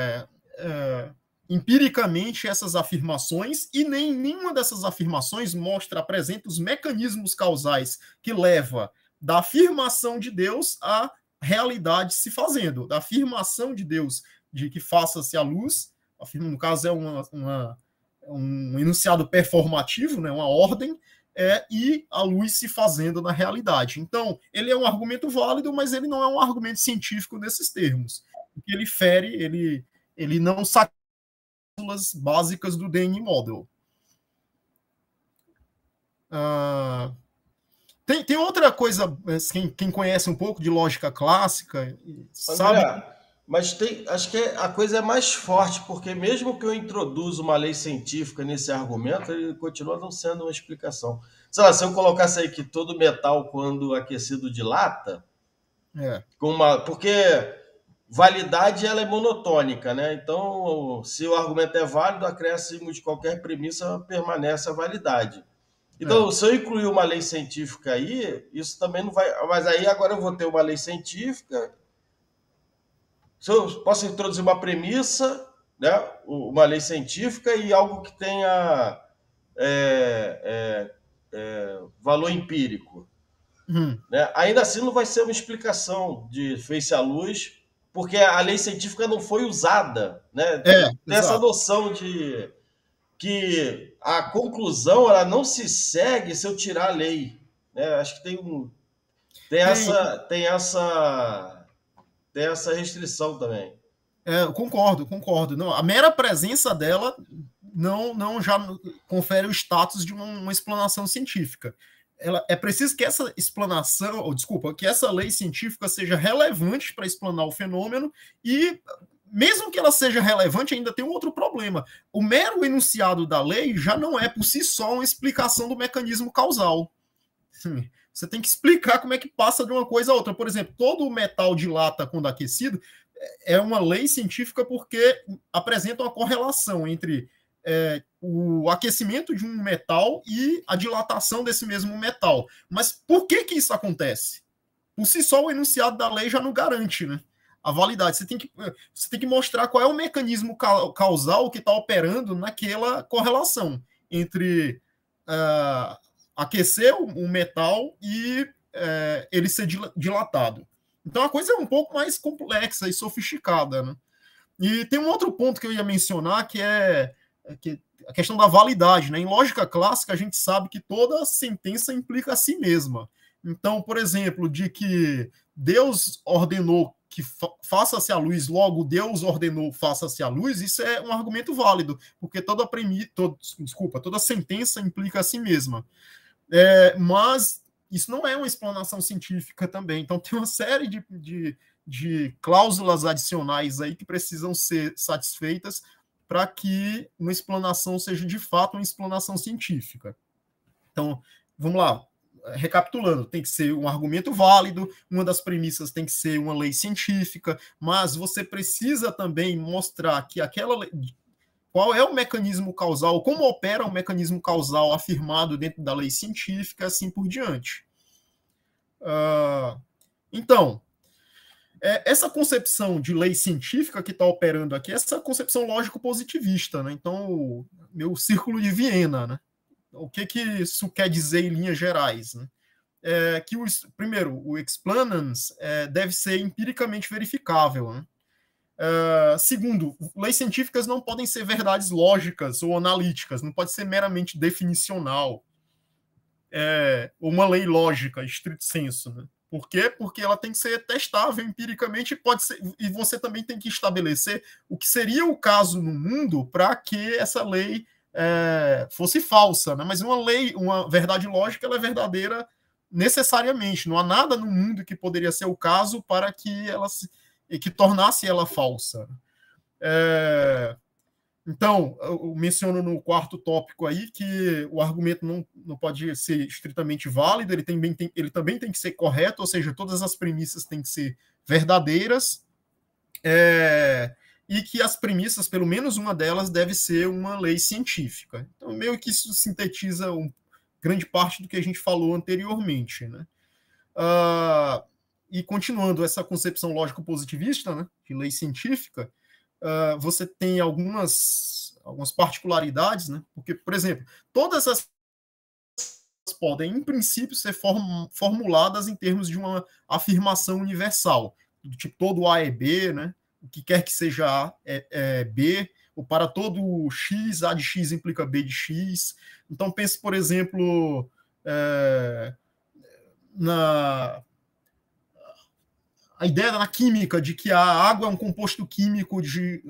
empiricamente essas afirmações e nenhuma dessas afirmações apresenta os mecanismos causais que leva da afirmação de Deus à realidade se fazendo, da afirmação de Deus de que faça-se a luz, no caso é um enunciado performativo, né, uma ordem, e a luz se fazendo na realidade. Então, ele é um argumento válido, mas ele não é um argumento científico nesses termos. Porque ele fere, ele não satisfaz as básicas do DNI Model. Tem outra coisa, quem conhece um pouco de lógica clássica, sabe... André, mas acho que a coisa é mais forte, porque mesmo que eu introduza uma lei científica nesse argumento, ele continua não sendo uma explicação. Sei lá, se eu colocasse aí que todo metal, quando aquecido, dilata, porque validade ela é monotônica, né? Então, se o argumento é válido, acréscimo de qualquer premissa permanece a validade. Então, se eu incluir uma lei científica aí, isso também não vai... Mas aí agora eu vou ter uma lei científica... Se eu posso introduzir uma premissa, né, uma lei científica e algo que tenha valor empírico. Né? Ainda assim não vai ser uma explicação de fez-se a luz, porque a lei científica não foi usada. Né? Tem essa noção de que a conclusão ela não se segue se eu tirar a lei. Né? Acho que tem essa restrição também. Eu concordo. Não, a mera presença dela não já confere o status de uma explanação científica. É preciso que essa explanação, que essa lei científica seja relevante para explanar o fenômeno e, mesmo que ela seja relevante, ainda tem um outro problema. O mero enunciado da lei já não é, por si só, uma explicação do mecanismo causal. Você tem que explicar como é que passa de uma coisa a outra. Por exemplo, todo o metal dilata quando aquecido é uma lei científica porque apresenta uma correlação entre o aquecimento de um metal e a dilatação desse mesmo metal. Mas por que isso acontece? Por si só, o enunciado da lei já não garante, né, a validade. Você tem que mostrar qual é o mecanismo causal que está operando naquela correlação entre... aquecer o metal e ele ser dilatado. Então a coisa é um pouco mais complexa e sofisticada, né? E tem um outro ponto que eu ia mencionar, que é a questão da validade, né? Em lógica clássica, a gente sabe que toda sentença implica a si mesma. Então, por exemplo, de que Deus ordenou que faça-se a luz, logo Deus ordenou faça-se a luz, isso é um argumento válido, porque toda sentença implica a si mesma. Mas isso não é uma explanação científica também. Então, tem uma série de cláusulas adicionais aí que precisam ser satisfeitas para que uma explanação seja, de fato, uma explanação científica. Então, vamos lá. Recapitulando, tem que ser um argumento válido, uma das premissas tem que ser uma lei científica, mas você precisa também mostrar que aquela lei... Qual é o mecanismo causal, como opera o mecanismo causal afirmado dentro da lei científica, assim por diante. Então, essa concepção de lei científica que está operando aqui, essa concepção lógico-positivista, né? Então, o meu círculo de Viena, né? O que isso quer dizer em linhas gerais? Né? Primeiro, o explanans deve ser empiricamente verificável, né? Segundo, leis científicas não podem ser verdades lógicas ou analíticas, não pode ser meramente definicional, ou uma lei lógica, estrito sensu, né? Por quê? Porque ela tem que ser testável empiricamente, pode ser, e você também tem que estabelecer o que seria o caso no mundo para que essa lei fosse falsa, né? Mas uma verdade lógica, ela é verdadeira necessariamente. Não há nada no mundo que poderia ser o caso para que tornasse ela falsa. Então, eu menciono no quarto tópico aí que o argumento não pode ser estritamente válido, ele também tem que ser correto, ou seja, todas as premissas têm que ser verdadeiras, e que as premissas, pelo menos uma delas, deve ser uma lei científica. Então, meio que isso sintetiza grande parte do que a gente falou anteriormente, né? E continuando essa concepção lógico-positivista, né, de lei científica, você tem algumas particularidades, né? Porque, por exemplo, todas as podem, em princípio, ser formuladas em termos de uma afirmação universal, do tipo todo A é B, né? O que quer que seja A é B, ou para todo X, A de X implica B de X. Então, pense, por exemplo, a ideia na química de que a água é um composto químico de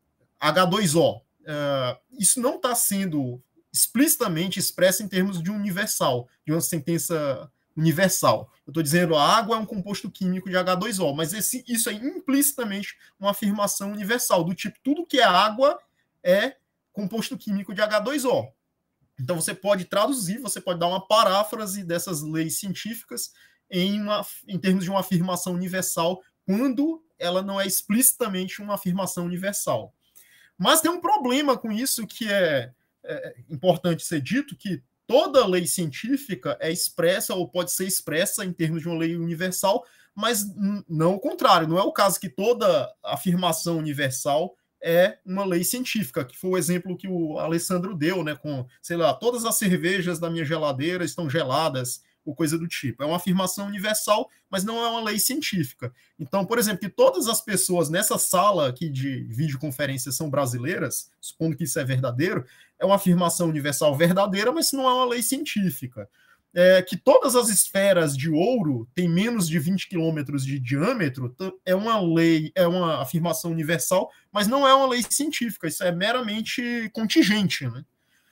H2O. Isso não está sendo explicitamente expresso em termos de universal, de uma sentença universal. Eu estou dizendo a água é um composto químico de H2O, mas isso é implicitamente uma afirmação universal, do tipo, tudo que é água é composto químico de H2O. Então você pode traduzir, você pode dar uma paráfrase dessas leis científicas em termos de uma afirmação universal, quando ela não é explicitamente uma afirmação universal. Mas tem um problema com isso que é importante ser dito, que toda lei científica é expressa ou pode ser expressa em termos de uma lei universal, mas não o contrário. Não é o caso que toda afirmação universal é uma lei científica, que foi o exemplo que o Alessandro deu, né, com, sei lá, todas as cervejas da minha geladeira estão geladas, ou coisa do tipo. É uma afirmação universal, mas não é uma lei científica. Então, por exemplo, que todas as pessoas nessa sala aqui de videoconferência são brasileiras, supondo que isso é verdadeiro, é uma afirmação universal verdadeira, mas não é uma lei científica. Que todas as esferas de ouro têm menos de 20 quilômetros de diâmetro, é uma afirmação universal, mas não é uma lei científica, isso é meramente contingente, né?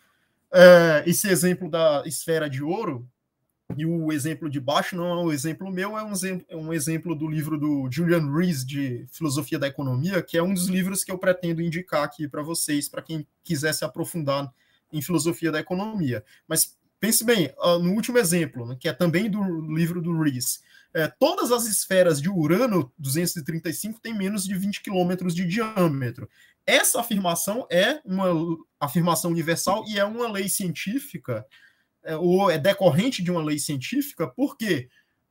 Esse exemplo da esfera de ouro, e o exemplo de baixo não é um exemplo meu, é um exemplo do livro do Julian Rees, de Filosofia da Economia, que é um dos livros que eu pretendo indicar aqui para vocês, para quem quiser se aprofundar em Filosofia da Economia. Mas pense bem, no último exemplo, né, que é também do livro do Rees, todas as esferas de Urano 235 têm menos de 20 quilômetros de diâmetro. Essa afirmação é uma afirmação universal e é uma lei científica, ou é decorrente de uma lei científica. Por quê?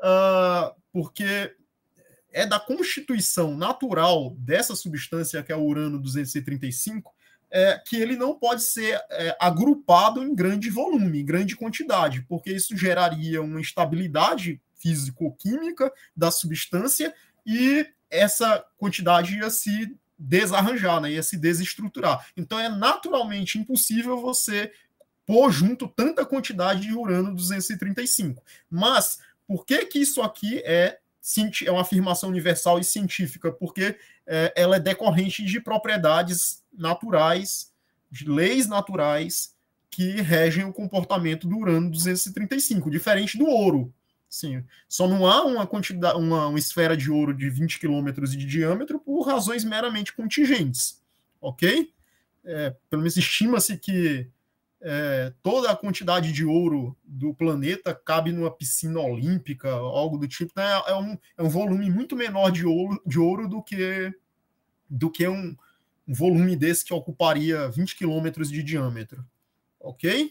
Porque é da constituição natural dessa substância, que é o urânio 235, que ele não pode ser agrupado em grande volume, em grande quantidade, porque isso geraria uma instabilidade físico-química da substância e essa quantidade ia se desarranjar, né? Ia se desestruturar. Então é naturalmente impossível você pôr junto tanta quantidade de urânio 235. Mas por que isso aqui é uma afirmação universal e científica? Porque ela é decorrente de propriedades naturais, de leis naturais que regem o comportamento do urânio 235, diferente do ouro. Sim, só não há uma esfera de ouro de 20 quilômetros de diâmetro por razões meramente contingentes, ok? Pelo menos estima-se que toda a quantidade de ouro do planeta cabe numa piscina olímpica, algo do tipo, né? É um volume muito menor de ouro do que um volume desse que ocuparia 20 quilômetros de diâmetro, ok?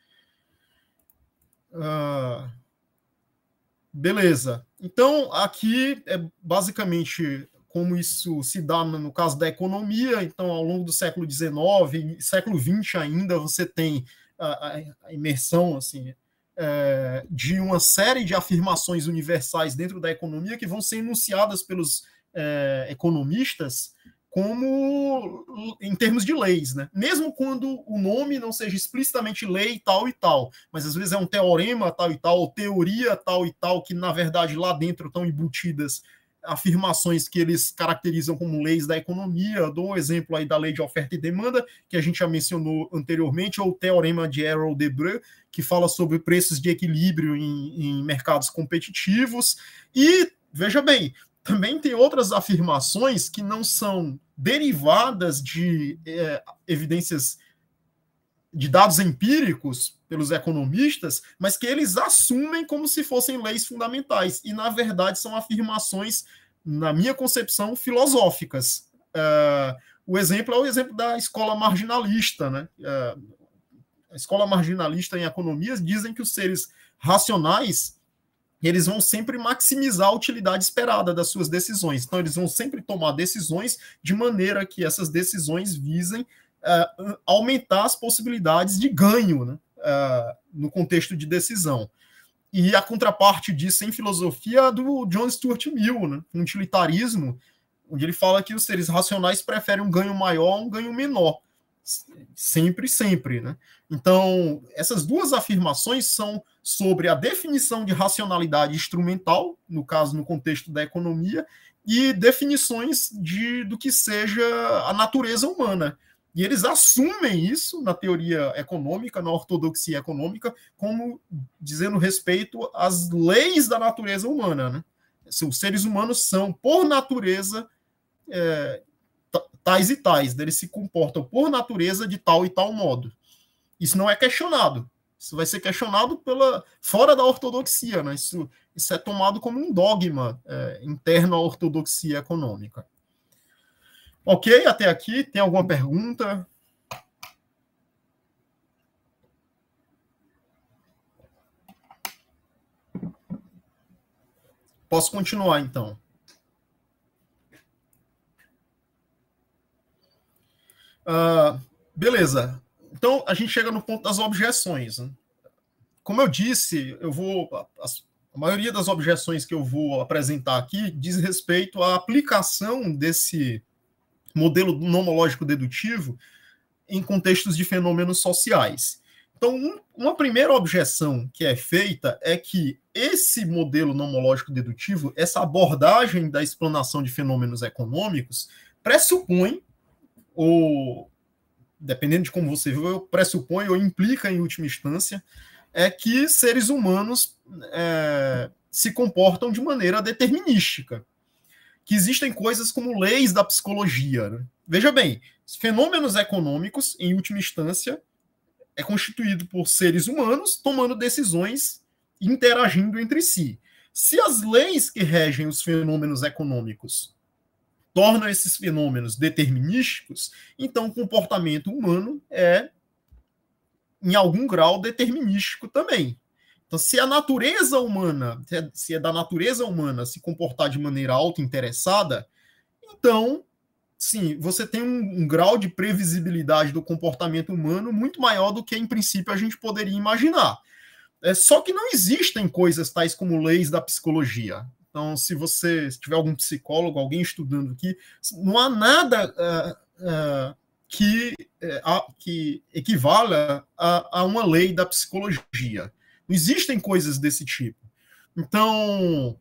Beleza. Então, aqui é basicamente como isso se dá no caso da economia. Então, ao longo do século XIX, século XX ainda, você tem a imersão assim, de uma série de afirmações universais dentro da economia que vão ser enunciadas pelos economistas como em termos de leis, né? Mesmo quando o nome não seja explicitamente lei tal e tal, mas às vezes é um teorema tal e tal, ou teoria tal e tal, que na verdade lá dentro estão embutidas afirmações que eles caracterizam como leis da economia. Eu dou um exemplo aí da lei de oferta e demanda, que a gente já mencionou anteriormente, ou o teorema de Arrow-Debreu, que fala sobre preços de equilíbrio em mercados competitivos. E, veja bem, também tem outras afirmações que não são derivadas de evidências, de dados empíricos pelos economistas, mas que eles assumem como se fossem leis fundamentais. E, na verdade, são afirmações, na minha concepção, filosóficas. O exemplo é o exemplo da escola marginalista, né? A escola marginalista em economias dizem que os seres racionais eles vão sempre maximizar a utilidade esperada das suas decisões. Então, eles vão sempre tomar decisões de maneira que essas decisões visem aumentar as possibilidades de ganho, né, no contexto de decisão. E a contraparte disso em filosofia é do John Stuart Mill, né, um utilitarismo, onde ele fala que os seres racionais preferem um ganho maior a um ganho menor. Sempre, sempre, né? Então, essas duas afirmações são sobre a definição de racionalidade instrumental, no caso, no contexto da economia, e definições do que seja a natureza humana. E eles assumem isso na teoria econômica, na ortodoxia econômica, como dizendo respeito às leis da natureza humana, né? Os seres humanos são, por natureza, tais e tais, eles se comportam por natureza de tal e tal modo. Isso não é questionado. Isso vai ser questionado fora da ortodoxia, né? Isso é tomado como um dogma interno à ortodoxia econômica. Ok, até aqui. Tem alguma pergunta? Posso continuar, então? Beleza. Então, a gente chega no ponto das objeções, né? Como eu disse, a maioria das objeções que eu vou apresentar aqui diz respeito à aplicação desse modelo nomológico dedutivo em contextos de fenômenos sociais. Então, uma primeira objeção que é feita é que esse modelo nomológico dedutivo, essa abordagem da explanação de fenômenos econômicos, pressupõe, ou dependendo de como você viu, pressupõe ou implica, em última instância, que seres humanos se comportam de maneira determinística, que existem coisas como leis da psicologia, né? Veja bem, fenômenos econômicos, em última instância, é constituído por seres humanos tomando decisões e interagindo entre si. Se as leis que regem os fenômenos econômicos tornam esses fenômenos determinísticos, então o comportamento humano é, em algum grau, determinístico também. Então, se a natureza humana, se é da natureza humana se comportar de maneira autointeressada, então, sim, você tem um grau de previsibilidade do comportamento humano muito maior do que, em princípio, a gente poderia imaginar. Só que não existem coisas tais como leis da psicologia. Então, se tiver algum psicólogo, alguém estudando aqui, não há nada que equivala a uma lei da psicologia. Não existem coisas desse tipo. Então,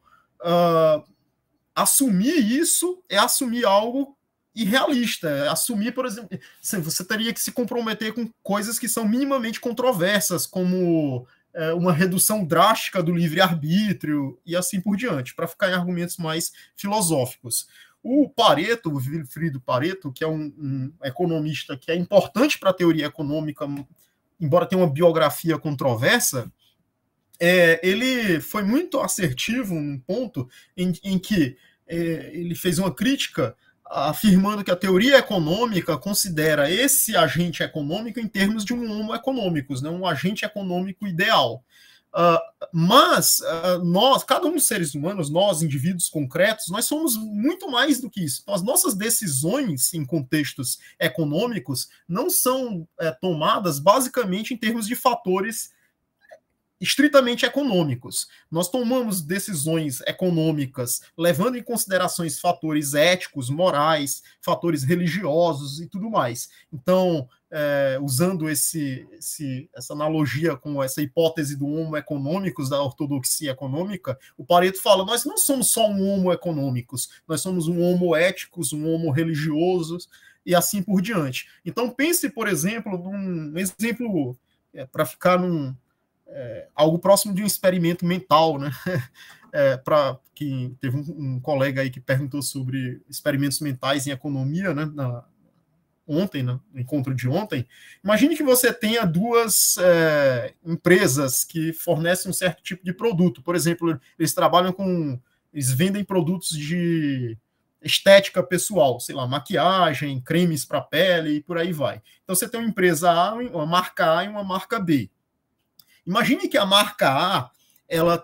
assumir isso é assumir algo irrealista. É assumir, por exemplo, você teria que se comprometer com coisas que são minimamente controversas, como uma redução drástica do livre-arbítrio e assim por diante, para ficar em argumentos mais filosóficos. O Pareto, o Wilfried Pareto, que é um economista que é importante para a teoria econômica, embora tenha uma biografia controversa, ele foi muito assertivo num ponto em que ele fez uma crítica afirmando que a teoria econômica considera esse agente econômico em termos de um homo economicus, né, um agente econômico ideal. Mas nós, cada um dos seres humanos, nós, indivíduos concretos, nós somos muito mais do que isso. As nossas decisões em contextos econômicos não são tomadas basicamente em termos de fatores estritamente econômicos. Nós tomamos decisões econômicas levando em considerações fatores éticos, morais, fatores religiosos e tudo mais. Então, usando essa analogia com essa hipótese do homo econômicos, da ortodoxia econômica, o Pareto fala, nós não somos só um homo econômicos, nós somos um homo éticos, um homo religiosos e assim por diante. Então, pense, por exemplo, num exemplo para ficar algo próximo de um experimento mental, né? Que teve um colega aí que perguntou sobre experimentos mentais em economia, né? Ontem, no encontro de ontem. Imagine que você tenha duas empresas que fornecem um certo tipo de produto. Por exemplo, eles vendem produtos de estética pessoal, sei lá, maquiagem, cremes para pele e por aí vai. Então você tem uma empresa A, uma marca A e uma marca B. Imagine que a marca A ela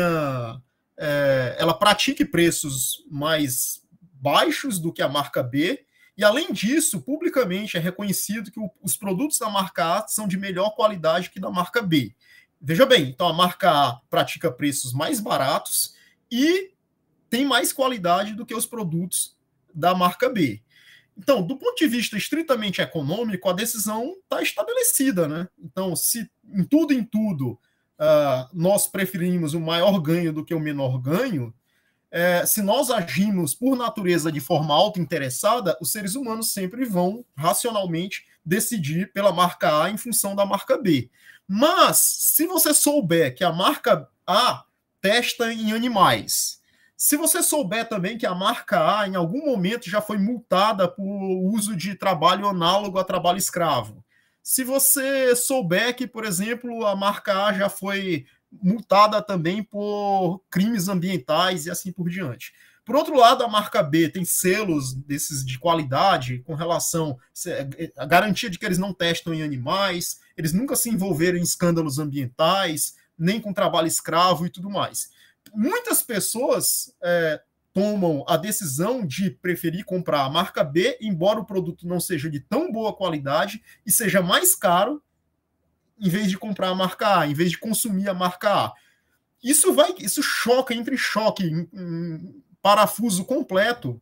pratique preços mais baixos do que a marca B, e além disso, publicamente é reconhecido que os produtos da marca A são de melhor qualidade que da marca B. Veja bem, então a marca A pratica preços mais baratos e tem mais qualidade do que os produtos da marca B. Então, do ponto de vista estritamente econômico, a decisão está estabelecida, né? Então, se em tudo nós preferimos o maior ganho do que o menor ganho, se nós agimos por natureza de forma autointeressada, os seres humanos sempre vão racionalmente decidir pela marca A em função da marca B. Mas, se você souber que a marca A testa em animais, se você souber também que a marca A, em algum momento, já foi multada por uso de trabalho análogo a trabalho escravo, se você souber que, por exemplo, a marca A já foi multada também por crimes ambientais e assim por diante. Por outro lado, a marca B tem selos desses de qualidade com relação à garantia de que eles não testam em animais, eles nunca se envolveram em escândalos ambientais, nem com trabalho escravo e tudo mais. Muitas pessoas tomam a decisão de preferir comprar a marca B, embora o produto não seja de tão boa qualidade e seja mais caro, em vez de comprar a marca A, em vez de consumir a marca A. Isso entra em choque, em parafuso completo,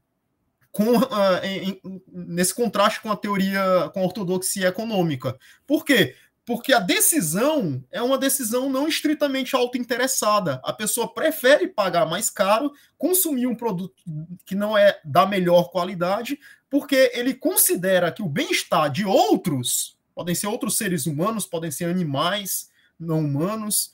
nesse contraste com a teoria, com a ortodoxia econômica. Por quê? Porque a decisão é uma decisão não estritamente autointeressada. A pessoa prefere pagar mais caro, consumir um produto que não é da melhor qualidade, porque ele considera que o bem-estar de outros, podem ser outros seres humanos, podem ser animais não humanos,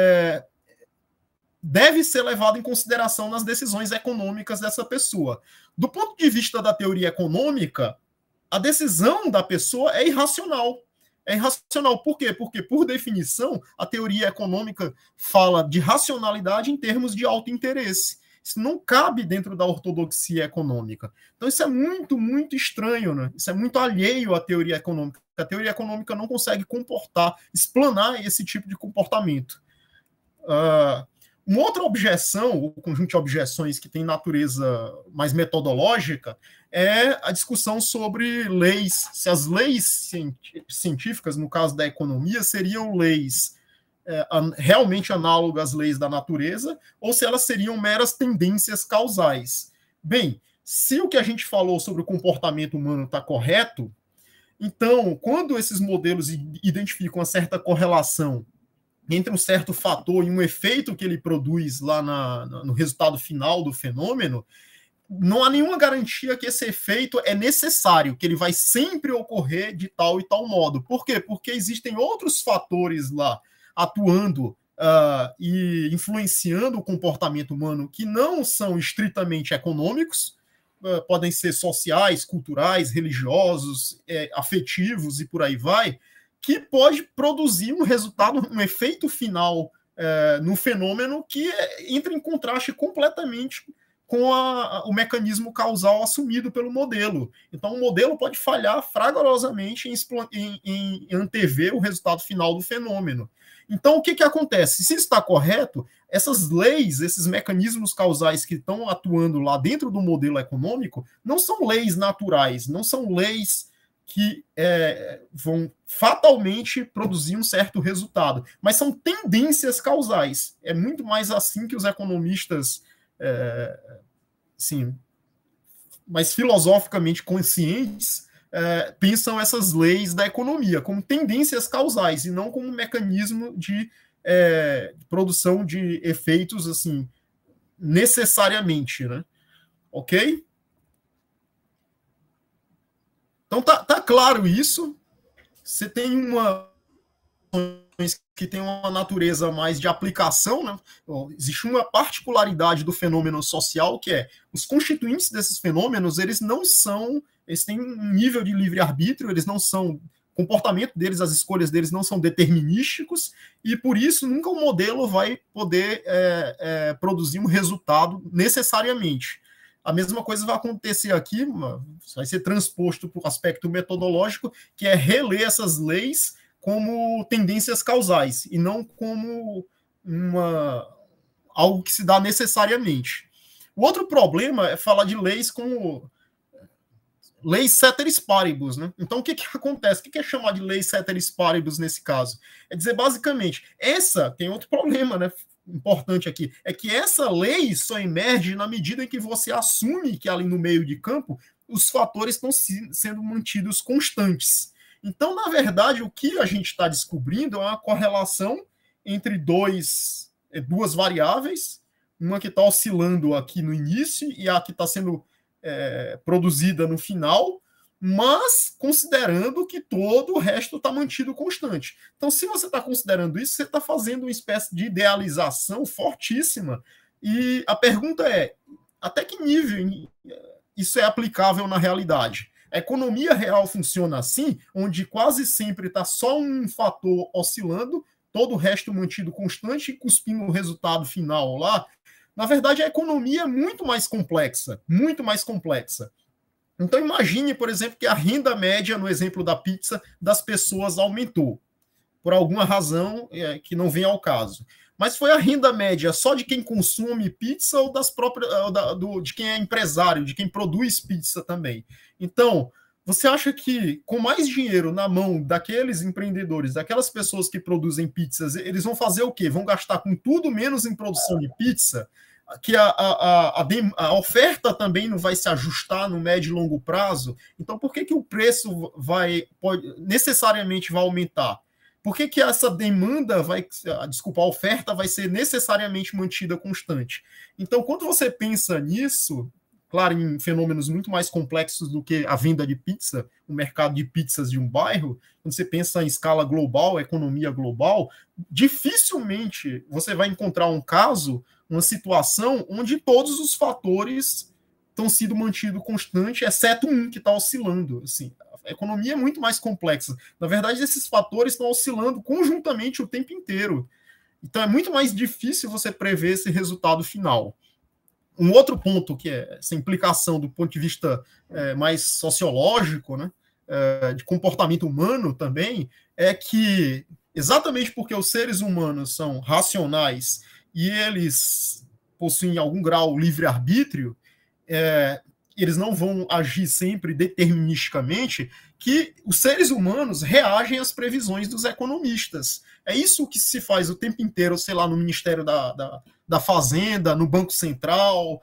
deve ser levado em consideração nas decisões econômicas dessa pessoa. Do ponto de vista da teoria econômica, a decisão da pessoa é irracional. É irracional. Por quê? Porque, por definição, a teoria econômica fala de racionalidade em termos de autointeresse. Isso não cabe dentro da ortodoxia econômica. Então, isso é muito, muito estranho, né? Isso é muito alheio à teoria econômica. A teoria econômica não consegue explanar esse tipo de comportamento. Uma outra objeção, o conjunto de objeções que tem natureza mais metodológica, é a discussão sobre leis. Se as leis científicas, no caso da economia, seriam leis realmente análogas às leis da natureza, ou se elas seriam meras tendências causais. Bem, se o que a gente falou sobre o comportamento humano está correto, então, quando esses modelos identificam uma certa correlação entre um certo fator e um efeito que ele produz lá no resultado final do fenômeno, não há nenhuma garantia que esse efeito é necessário, que ele vai sempre ocorrer de tal e tal modo. Por quê? Porque existem outros fatores lá atuando e influenciando o comportamento humano que não são estritamente econômicos, podem ser sociais, culturais, religiosos, afetivos e por aí vai, que pode produzir um resultado, um efeito final no fenômeno que entra em contraste completamente com o mecanismo causal assumido pelo modelo. Então, o modelo pode falhar fragorosamente em antever o resultado final do fenômeno. Então, o que acontece? Se está correto, essas leis, esses mecanismos causais que estão atuando lá dentro do modelo econômico, não são leis naturais, não são leis que vão fatalmente produzir um certo resultado, mas são tendências causais. É muito mais assim que os economistas, assim, mais filosoficamente conscientes, pensam essas leis da economia como tendências causais e não como um mecanismo de produção de efeitos assim necessariamente, né? Ok? Então tá claro isso. Você tem uma que tem uma natureza mais de aplicação, né? Existe uma particularidade do fenômeno social que é os constituintes desses fenômenos, eles têm um nível de livre-arbítrio, eles não são, o comportamento deles, as escolhas deles não são determinísticos, e por isso nunca o modelo vai poder produzir um resultado necessariamente. A mesma coisa vai acontecer aqui, vai ser transposto para o aspecto metodológico, que é reler essas leis como tendências causais, e não como algo que se dá necessariamente. O outro problema é falar de leis como leis ceteris paribus, né? Então, o que acontece? O que é chamar de leis ceteris paribus nesse caso? É dizer, basicamente, tem outro problema, né? Importante aqui, é que essa lei só emerge na medida em que você assume que ali no meio de campo os fatores estão sendo mantidos constantes. Então, na verdade, o que a gente está descobrindo é uma correlação entre duas variáveis, uma que está oscilando aqui no início e a que está sendo produzida no final, mas considerando que todo o resto está mantido constante. Então, se você está considerando isso, você está fazendo uma espécie de idealização fortíssima. E a pergunta é, até que nível isso é aplicável na realidade? A economia real funciona assim, onde quase sempre está só um fator oscilando, todo o resto mantido constante e cuspindo o resultado final lá. Na verdade, a economia é muito mais complexa, muito mais complexa. Então, imagine, por exemplo, que a renda média, no exemplo da pizza, das pessoas aumentou, por alguma razão que não vem ao caso. Mas foi a renda média só de quem consome pizza ou de quem é empresário, de quem produz pizza também. Então, você acha que com mais dinheiro na mão daqueles empreendedores, daquelas pessoas que produzem pizzas, eles vão fazer o quê? Vão gastar com tudo menos em produção de pizza? Que a oferta também não vai se ajustar no médio e longo prazo? Então, por que o preço necessariamente vai aumentar? Por que essa demanda a oferta vai ser necessariamente mantida constante? Então, quando você pensa nisso, claro, em fenômenos muito mais complexos do que a venda de pizza, o mercado de pizzas de um bairro, quando você pensa em escala global, economia global, dificilmente você vai encontrar um caso, uma situação onde todos os fatores estão sendo mantidos constantes, exceto um que está oscilando. Assim, a economia é muito mais complexa. Na verdade, esses fatores estão oscilando conjuntamente o tempo inteiro. Então, é muito mais difícil você prever esse resultado final. Um outro ponto, que é essa implicação do ponto de vista mais sociológico, né, de comportamento humano também, é que, exatamente porque os seres humanos são racionais e eles possuem, em algum grau, livre-arbítrio, eles não vão agir sempre deterministicamente, que os seres humanos reagem às previsões dos economistas. É isso que se faz o tempo inteiro, sei lá, no Ministério da Fazenda, no Banco Central,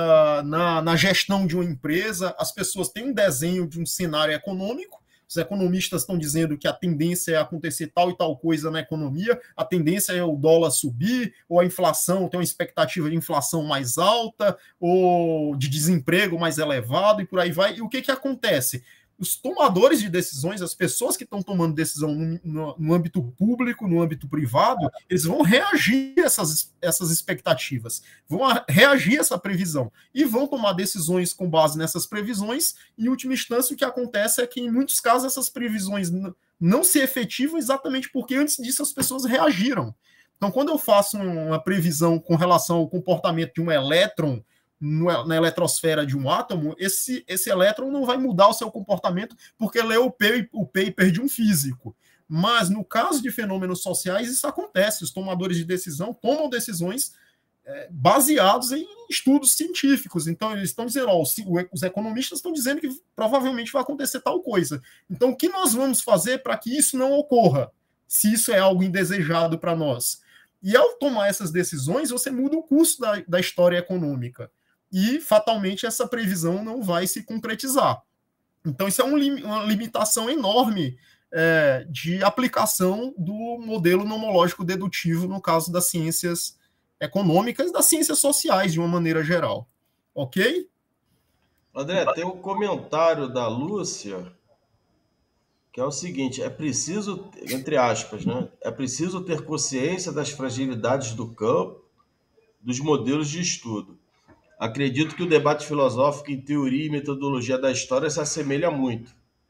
na gestão de uma empresa. As pessoas têm um desenho de um cenário econômico, os economistas estão dizendo que a tendência é acontecer tal e tal coisa na economia, a tendência é o dólar subir, ou a inflação, tem uma expectativa de inflação mais alta, ou de desemprego mais elevado, e por aí vai. E o que acontece? Os tomadores de decisões, as pessoas que estão tomando decisão no âmbito público, no âmbito privado, eles vão reagir a essas expectativas, vão reagir a essa previsão e vão tomar decisões com base nessas previsões. Em última instância, o que acontece é que, em muitos casos, essas previsões não se efetivam exatamente porque, antes disso, as pessoas reagiram. Então, quando eu faço uma previsão com relação ao comportamento de um elétron na eletrosfera de um átomo, esse elétron não vai mudar o seu comportamento porque leu o paper de um físico. Mas, no caso de fenômenos sociais, isso acontece. Os tomadores de decisão tomam decisões baseados em estudos científicos. Então, eles estão dizendo, os economistas estão dizendo que provavelmente vai acontecer tal coisa. Então, o que nós vamos fazer para que isso não ocorra, se isso é algo indesejado para nós? E ao tomar essas decisões, você muda o curso da história econômica. E, fatalmente, essa previsão não vai se concretizar. Então, isso é uma limitação enorme de aplicação do modelo nomológico dedutivo no caso das ciências econômicas e das ciências sociais, de uma maneira geral. Ok? André, tem um comentário da Lúcia, que é o seguinte: é preciso, entre aspas, né? É preciso ter consciência das fragilidades do campo, dos modelos de estudo. Acredito que o debate filosófico em teoria e metodologia da história se assemelha muito.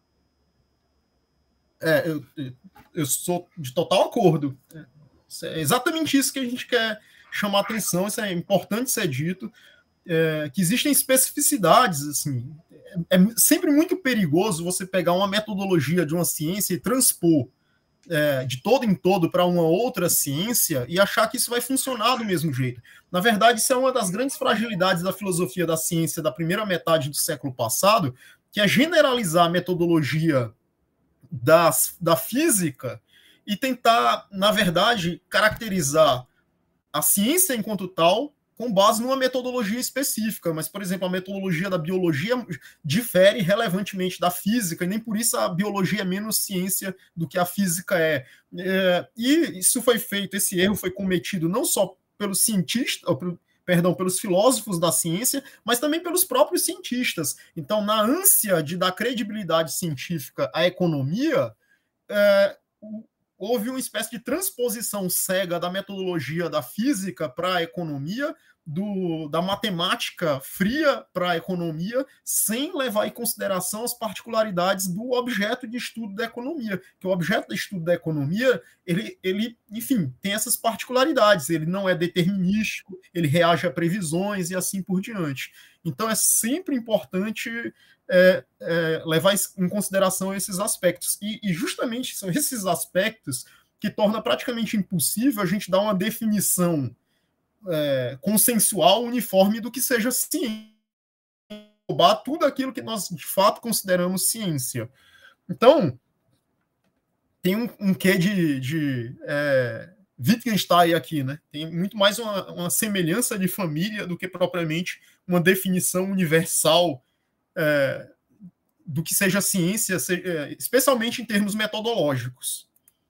Eu sou de total acordo. É exatamente isso que a gente quer chamar atenção, isso é importante ser dito, que existem especificidades, assim, é sempre muito perigoso você pegar uma metodologia de uma ciência e transpor de todo em todo para uma outra ciência e achar que isso vai funcionar do mesmo jeito. Na verdade, isso é uma das grandes fragilidades da filosofia da ciência da primeira metade do século passado, que é generalizar a metodologia da física e tentar, na verdade, caracterizar a ciência enquanto tal com base numa metodologia específica. Mas, por exemplo, a metodologia da biologia difere relevantemente da física, e nem por isso a biologia é menos ciência do que a física é. E isso foi feito, esse erro foi cometido não só pelos cientistas, pelos filósofos da ciência, mas também pelos próprios cientistas. Então, na ânsia de dar credibilidade científica à economia, houve uma espécie de transposição cega da metodologia da física para a economia, da matemática fria para a economia, sem levar em consideração as particularidades do objeto de estudo da economia. Que o objeto de estudo da economia, ele, enfim, tem essas particularidades. Ele não é determinístico, ele reage a previsões e assim por diante. Então, é sempre importante levar em consideração esses aspectos. E justamente são esses aspectos que torna praticamente impossível a gente dar uma definição consensual, uniforme do que seja ciência, roubar tudo aquilo que nós de fato consideramos ciência. Então, tem um quê de Wittgenstein aqui, né? Tem muito mais uma semelhança de família do que propriamente uma definição universal do que seja ciência, especialmente em termos metodológicos.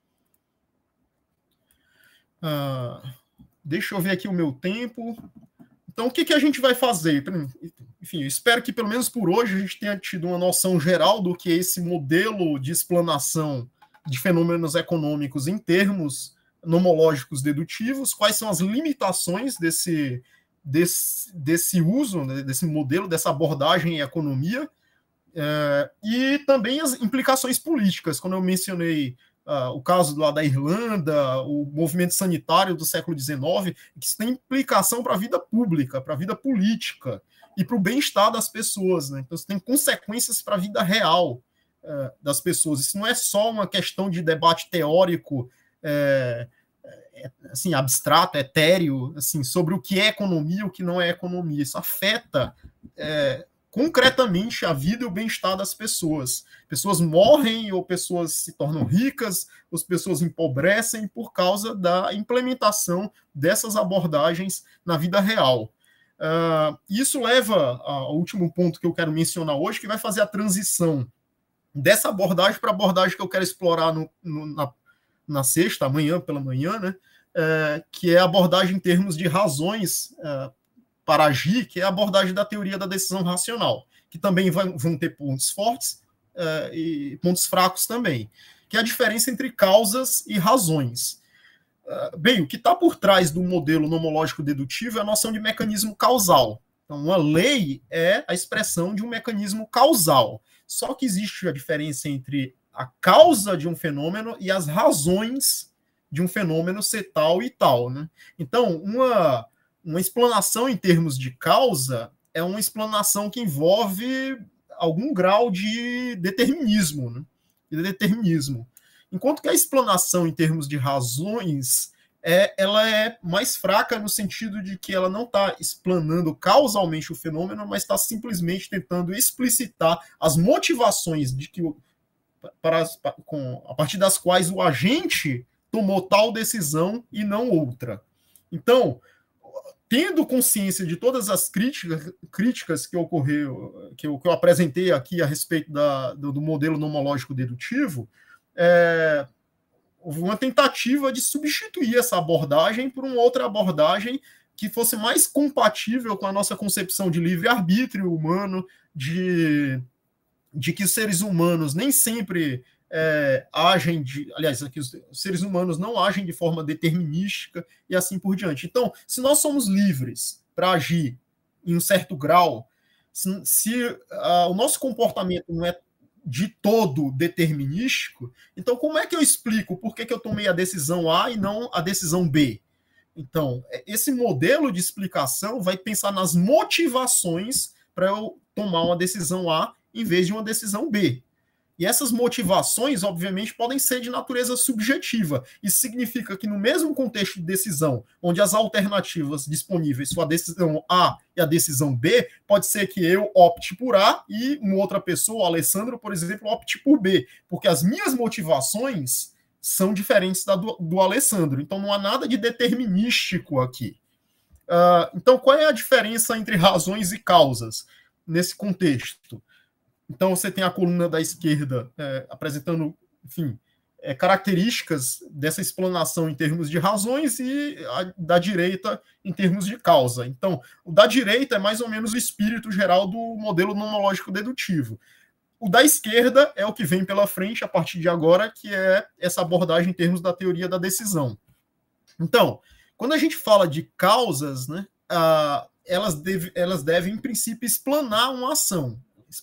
Deixa eu ver aqui o meu tempo. Então, o que a gente vai fazer? Enfim, eu espero que, pelo menos por hoje, a gente tenha tido uma noção geral do que é esse modelo de explanação de fenômenos econômicos em termos nomológicos dedutivos, quais são as limitações desse uso, né, desse modelo, dessa abordagem em economia, e também as implicações políticas. Quando eu mencionei o caso lá da Irlanda, o movimento sanitário do século XIX, que isso tem implicação para a vida pública, para a vida política e para o bem-estar das pessoas, né? Então, isso tem consequências para a vida real das pessoas. Isso não é só uma questão de debate teórico, assim, abstrato, etéreo, assim, sobre o que é economia e o que não é economia. Isso afeta concretamente a vida e o bem-estar das pessoas. Pessoas morrem ou pessoas se tornam ricas, ou as pessoas empobrecem por causa da implementação dessas abordagens na vida real. Isso leva ao último ponto que eu quero mencionar hoje, que vai fazer a transição dessa abordagem para a abordagem que eu quero explorar na sexta, amanhã pela manhã, né? Que é a abordagem em termos de razões para agir, que é a abordagem da teoria da decisão racional, que também vão ter pontos fortes e pontos fracos também, que é a diferença entre causas e razões. Bem, o que está por trás do modelo nomológico dedutivo é a noção de mecanismo causal. Então, uma lei é a expressão de um mecanismo causal. Só que existe a diferença entre a causa de um fenômeno e as razões de um fenômeno ser tal e tal, né? Então, uma explanação em termos de causa é uma explanação que envolve algum grau de determinismo, né? Enquanto que a explanação em termos de razões ela é mais fraca no sentido de que ela não está explanando causalmente o fenômeno, mas está simplesmente tentando explicitar as motivações de que, a partir das quais o agente tomou tal decisão e não outra. Então, tendo consciência de todas as críticas que ocorreu, que eu apresentei aqui a respeito do modelo nomológico dedutivo, houve uma tentativa de substituir essa abordagem por uma outra abordagem que fosse mais compatível com a nossa concepção de livre-arbítrio humano, de que os seres humanos nem sempre agem aliás, aqui os seres humanos não agem de forma determinística e assim por diante. Então, se nós somos livres para agir em um certo grau, se o nosso comportamento não é de todo determinístico, então como é que eu explico por que eu tomei a decisão A e não a decisão B? Então, esse modelo de explicação vai pensar nas motivações para eu tomar uma decisão A em vez de uma decisão B. E essas motivações, obviamente, podem ser de natureza subjetiva. Isso significa que no mesmo contexto de decisão, onde as alternativas disponíveis são a decisão A e a decisão B, pode ser que eu opte por A e uma outra pessoa, o Alessandro, por exemplo, opte por B, porque as minhas motivações são diferentes do Alessandro. Então não há nada de determinístico aqui. Então qual é a diferença entre razões e causas nesse contexto? Então, você tem a coluna da esquerda apresentando, enfim, características dessa explanação em termos de razões e a da direita em termos de causa. Então, o da direita é mais ou menos o espírito geral do modelo nomológico dedutivo. O da esquerda é o que vem pela frente a partir de agora, que é essa abordagem em termos da teoria da decisão. Então, quando a gente fala de causas, né, elas devem, em princípio, explanar uma ação.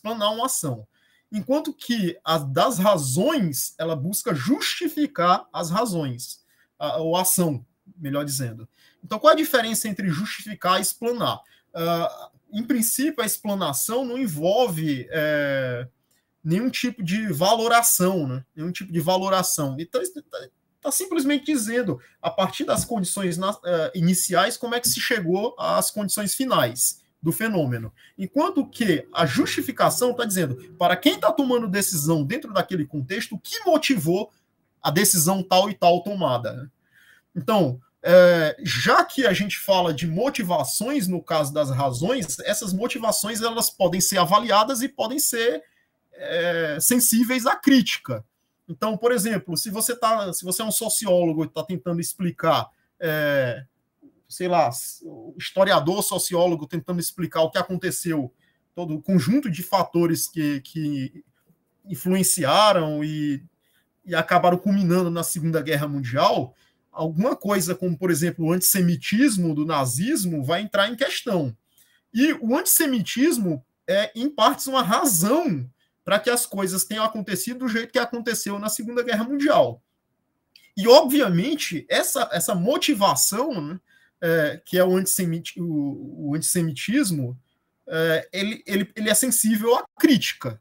Enquanto que a das razões, ela busca justificar as razões, ou a ação, melhor dizendo. Então, qual é a diferença entre justificar e explanar? Em princípio, a explanação não envolve nenhum tipo de valoração, né? Nenhum tipo de valoração. Então, está simplesmente dizendo, a partir das condições iniciais, como é que se chegou às condições finais do fenômeno. Enquanto que a justificação está dizendo, para quem está tomando decisão dentro daquele contexto, o que motivou a decisão tal e tal tomada. Então, já que a gente fala de motivações no caso das razões, essas motivações elas podem ser avaliadas e podem ser sensíveis à crítica. Então, por exemplo, se você é um sociólogo e está tentando explicar sei lá, historiador, sociólogo, tentando explicar o que aconteceu, todo o conjunto de fatores que influenciaram e acabaram culminando na Segunda Guerra Mundial, alguma coisa como, por exemplo, o antissemitismo do nazismo vai entrar em questão. E o antissemitismo é, em partes, uma razão para que as coisas tenham acontecido do jeito que aconteceu na Segunda Guerra Mundial. E, obviamente, essa motivação, né, que é o antissemitismo, ele é sensível à crítica.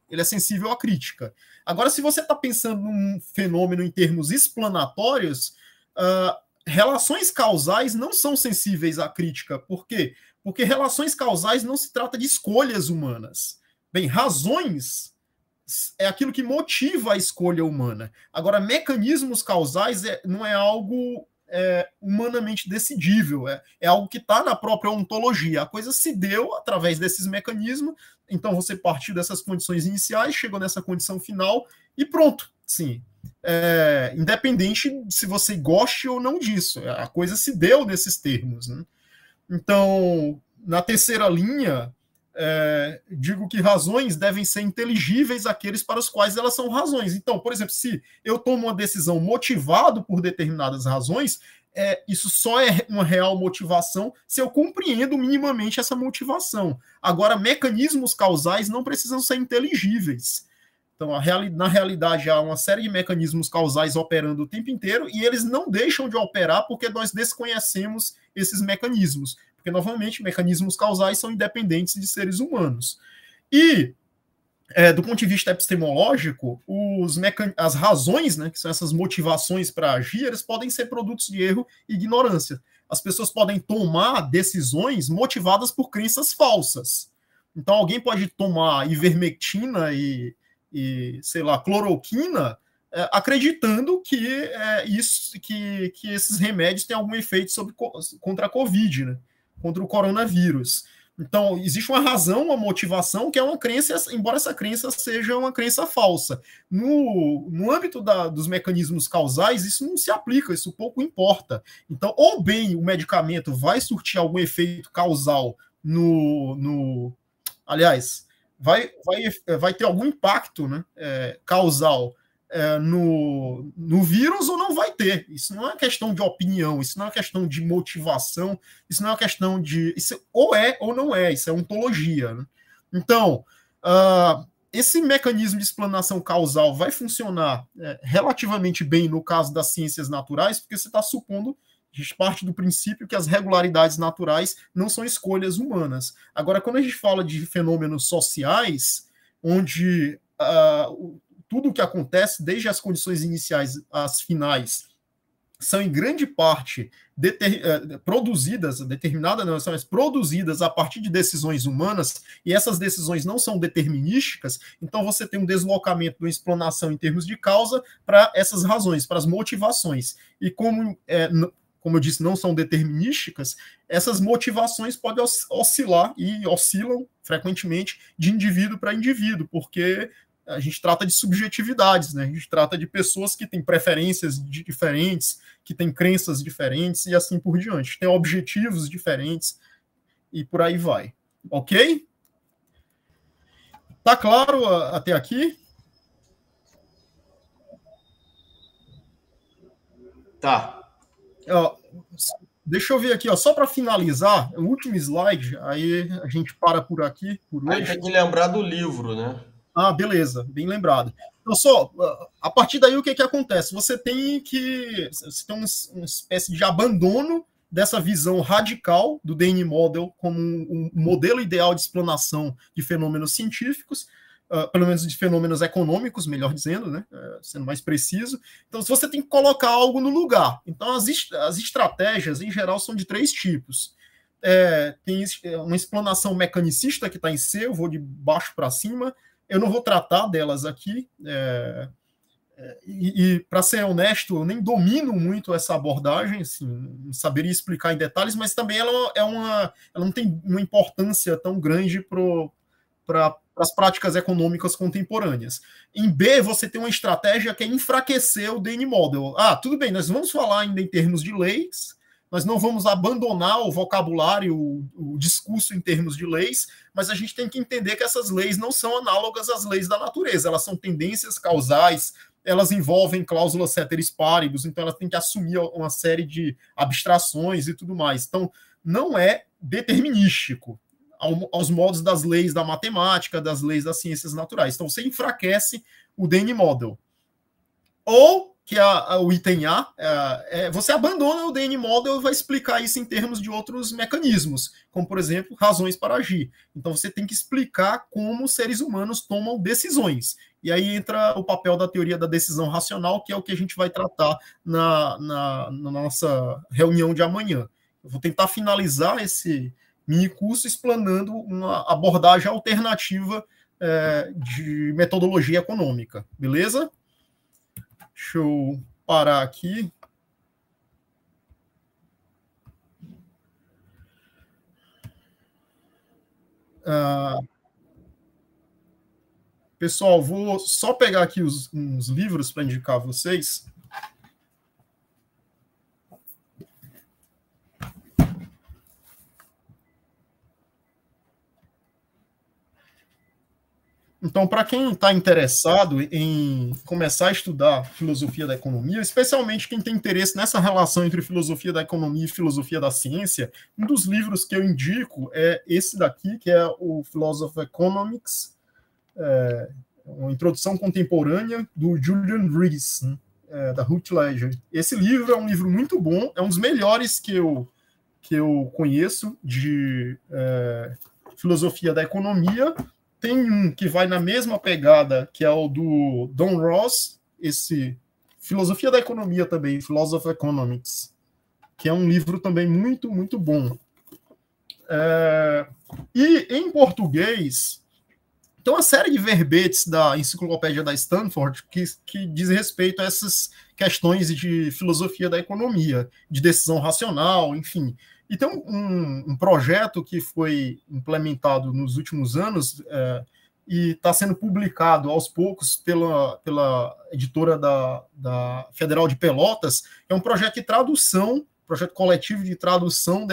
Agora, se você está pensando num fenômeno em termos explanatórios, relações causais não são sensíveis à crítica. Por quê? Porque relações causais não se trata de escolhas humanas. Bem, razões é aquilo que motiva a escolha humana. Agora, mecanismos causais não é algo humanamente decidível, é algo que está na própria ontologia. A coisa se deu através desses mecanismos, então você partiu dessas condições iniciais, chegou nessa condição final e pronto. Sim. Independente se você goste ou não disso, a coisa se deu nesses termos, né? Então, na terceira linha, digo que razões devem ser inteligíveis àqueles para os quais elas são razões. Então, por exemplo, se eu tomo uma decisão motivado por determinadas razões, isso só é uma real motivação se eu compreendo minimamente essa motivação. Agora, mecanismos causais não precisam ser inteligíveis. Então, na realidade, há uma série de mecanismos causais operando o tempo inteiro e eles não deixam de operar porque nós desconhecemos esses mecanismos. Porque, novamente, mecanismos causais são independentes de seres humanos. E do ponto de vista epistemológico, as razões, né, que são essas motivações para agir, eles podem ser produtos de erro e ignorância. As pessoas podem tomar decisões motivadas por crenças falsas. Então, alguém pode tomar ivermectina e sei lá, cloroquina, acreditando que esses remédios têm algum efeito contra a Covid, né, contra o coronavírus. Então, existe uma razão, uma motivação, que é uma crença, embora essa crença seja uma crença falsa. No âmbito dos mecanismos causais, isso não se aplica, isso pouco importa. Então, ou bem o medicamento vai surtir algum efeito causal aliás, vai ter algum impacto, né, causal no vírus, ou não vai ter. Isso não é uma questão de opinião, isso não é uma questão de motivação, isso não é uma questão de... Isso ou é ou não é, isso é ontologia, né? Então, esse mecanismo de explanação causal vai funcionar relativamente bem no caso das ciências naturais, porque você está supondo, a gente parte do princípio que as regularidades naturais não são escolhas humanas. Agora, quando a gente fala de fenômenos sociais, onde tudo o que acontece, desde as condições iniciais às finais, são em grande parte produzidas a partir de decisões humanas, e essas decisões não são determinísticas, então você tem um deslocamento de uma explanação em termos de causa para essas razões, para as motivações. E como eu disse, não são determinísticas, essas motivações podem oscilar, e oscilam frequentemente de indivíduo para indivíduo, porque a gente trata de subjetividades, né? A gente trata de pessoas que têm preferências diferentes, que têm crenças diferentes e assim por diante. Tem objetivos diferentes e por aí vai. Ok? Tá claro até aqui? Tá. Deixa eu ver aqui, só para finalizar, o último slide, aí a gente para por aqui. Aí tem que lembrar do livro, né? Beleza, bem lembrado. Então, a partir daí, o que acontece? Você tem uma espécie de abandono dessa visão radical do DN Model como um modelo ideal de explanação de fenômenos científicos, pelo menos de fenômenos econômicos, melhor dizendo, né, sendo mais preciso. Então, você tem que colocar algo no lugar. Então, as estratégias, em geral, são de 3 tipos. Tem uma explanação mecanicista que está em C, eu vou de baixo para cima. Eu não vou tratar delas aqui, e para ser honesto, eu nem domino muito essa abordagem, assim, não saberia explicar em detalhes, mas também ela não tem uma importância tão grande para as práticas econômicas contemporâneas. Em B, você tem uma estratégia que é enfraquecer o DN Model. Tudo bem, nós vamos falar ainda em termos de leis, nós não vamos abandonar o vocabulário, o discurso em termos de leis, mas a gente tem que entender que essas leis não são análogas às leis da natureza, elas são tendências causais, elas envolvem cláusulas ceteris paribus, então elas têm que assumir uma série de abstrações e tudo mais. Então, não é determinístico aos modos das leis da matemática, das leis das ciências naturais. Então, você enfraquece o DN Model. Ou que o item A, você abandona o DN Model e vai explicar isso em termos de outros mecanismos, como, por exemplo, razões para agir. Então, você tem que explicar como seres humanos tomam decisões. E aí entra o papel da teoria da decisão racional, que é o que a gente vai tratar na nossa reunião de amanhã. Eu vou tentar finalizar esse mini curso explanando uma abordagem alternativa de metodologia econômica. Beleza? Deixa eu parar aqui. Pessoal, vou só pegar aqui uns livros para indicar a vocês. Então, para quem está interessado em começar a estudar filosofia da economia, especialmente quem tem interesse nessa relação entre filosofia da economia e filosofia da ciência, um dos livros que eu indico é esse daqui, que é o Philosophy of Economics, uma introdução contemporânea do Julian Rees, da Routledge. Esse livro é um livro muito bom, é um dos melhores que eu conheço de filosofia da economia. tem um que vai na mesma pegada, que é o do Don Ross, esse Filosofia da Economia também, Philosophy of Economics, que é um livro também muito, muito bom. E em português, tem uma série de verbetes da enciclopédia da Stanford que diz respeito a essas questões de filosofia da economia, de decisão racional, enfim. E tem um projeto que foi implementado nos últimos anos e está sendo publicado aos poucos pela editora da Federal de Pelotas. É um projeto de tradução, projeto coletivo de tradução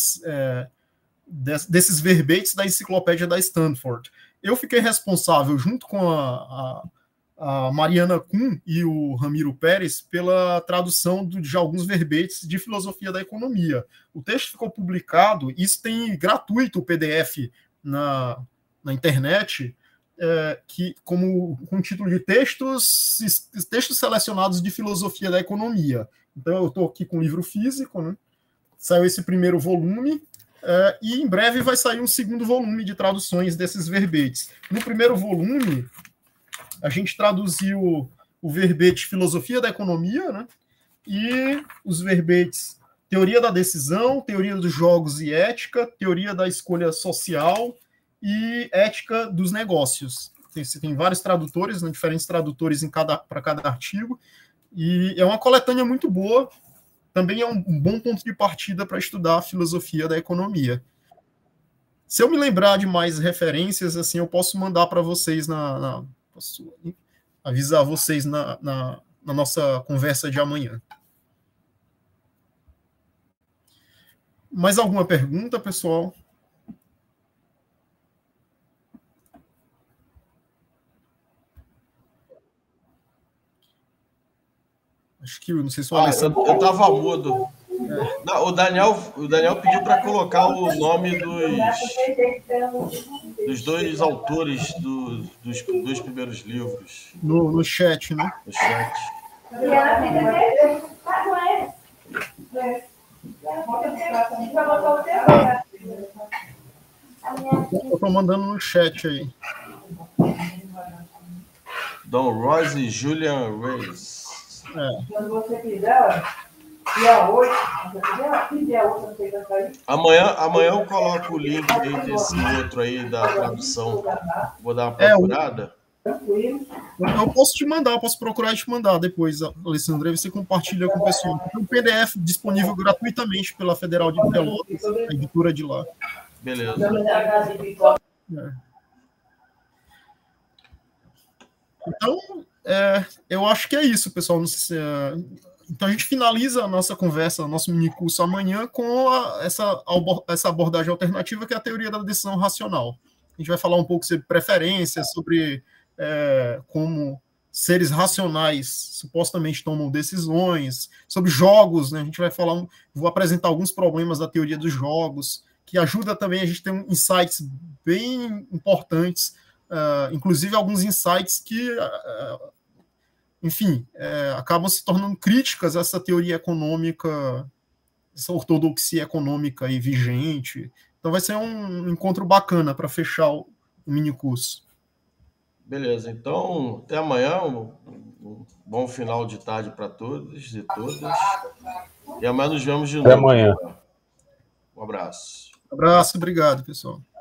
desses verbetes da enciclopédia da Stanford. Eu fiquei responsável, junto com a Mariana Kuhn e o Ramiro Pérez, pela tradução de alguns verbetes de filosofia da economia. O texto ficou publicado, isso tem gratuito o PDF na internet, com o título de textos selecionados de filosofia da economia. Então, eu estou aqui com o livro físico, né? Saiu esse primeiro volume, e em breve vai sair um segundo volume de traduções desses verbetes. No primeiro volume, a gente traduziu o verbete Filosofia da Economia, né? E os verbetes Teoria da Decisão, Teoria dos Jogos e Ética, Teoria da Escolha Social e Ética dos Negócios. Tem vários tradutores, né, diferentes tradutores para cada artigo, e é uma coletânea muito boa, também é um bom ponto de partida para estudar a filosofia da economia. Se eu me lembrar de mais referências, assim, eu posso mandar para vocês, posso avisar vocês na nossa conversa de amanhã. Mais alguma pergunta, pessoal? Acho que, não sei se o Alessandro... Eu estava mudo. Não, o Daniel pediu para colocar o nome dos dois autores dos dois primeiros livros. No chat, né? No chat. Eu estou mandando no chat aí. Don Ross e Julian Reis. Quando você quiser, dia 8, dia 8, não sei quando sair. Amanhã eu coloco o link aí desse outro aí da tradução. Vou dar uma procurada. Eu posso te mandar, eu posso procurar e te mandar depois, Alessandro. Aí você compartilha com o pessoal. Tem um PDF disponível gratuitamente pela Federal de Pelotas, a editora de lá. Beleza. Então, eu acho que é isso, pessoal. Não sei se, então, a gente finaliza a nossa conversa, nosso minicurso amanhã com essa abordagem alternativa, que é a teoria da decisão racional. A gente vai falar um pouco sobre preferências, sobre como seres racionais supostamente tomam decisões, sobre jogos, né? A gente vai falar, vou apresentar alguns problemas da teoria dos jogos, que ajuda também a gente ter insights bem importantes, inclusive alguns insights que, enfim, acabam se tornando críticas a essa teoria econômica, essa ortodoxia econômica aí vigente. Então vai ser um encontro bacana para fechar o minicurso. Beleza, então até amanhã, um bom final de tarde para todos e todas. E amanhã nos vemos de novo. Até amanhã. Um abraço. Abraço, obrigado, pessoal.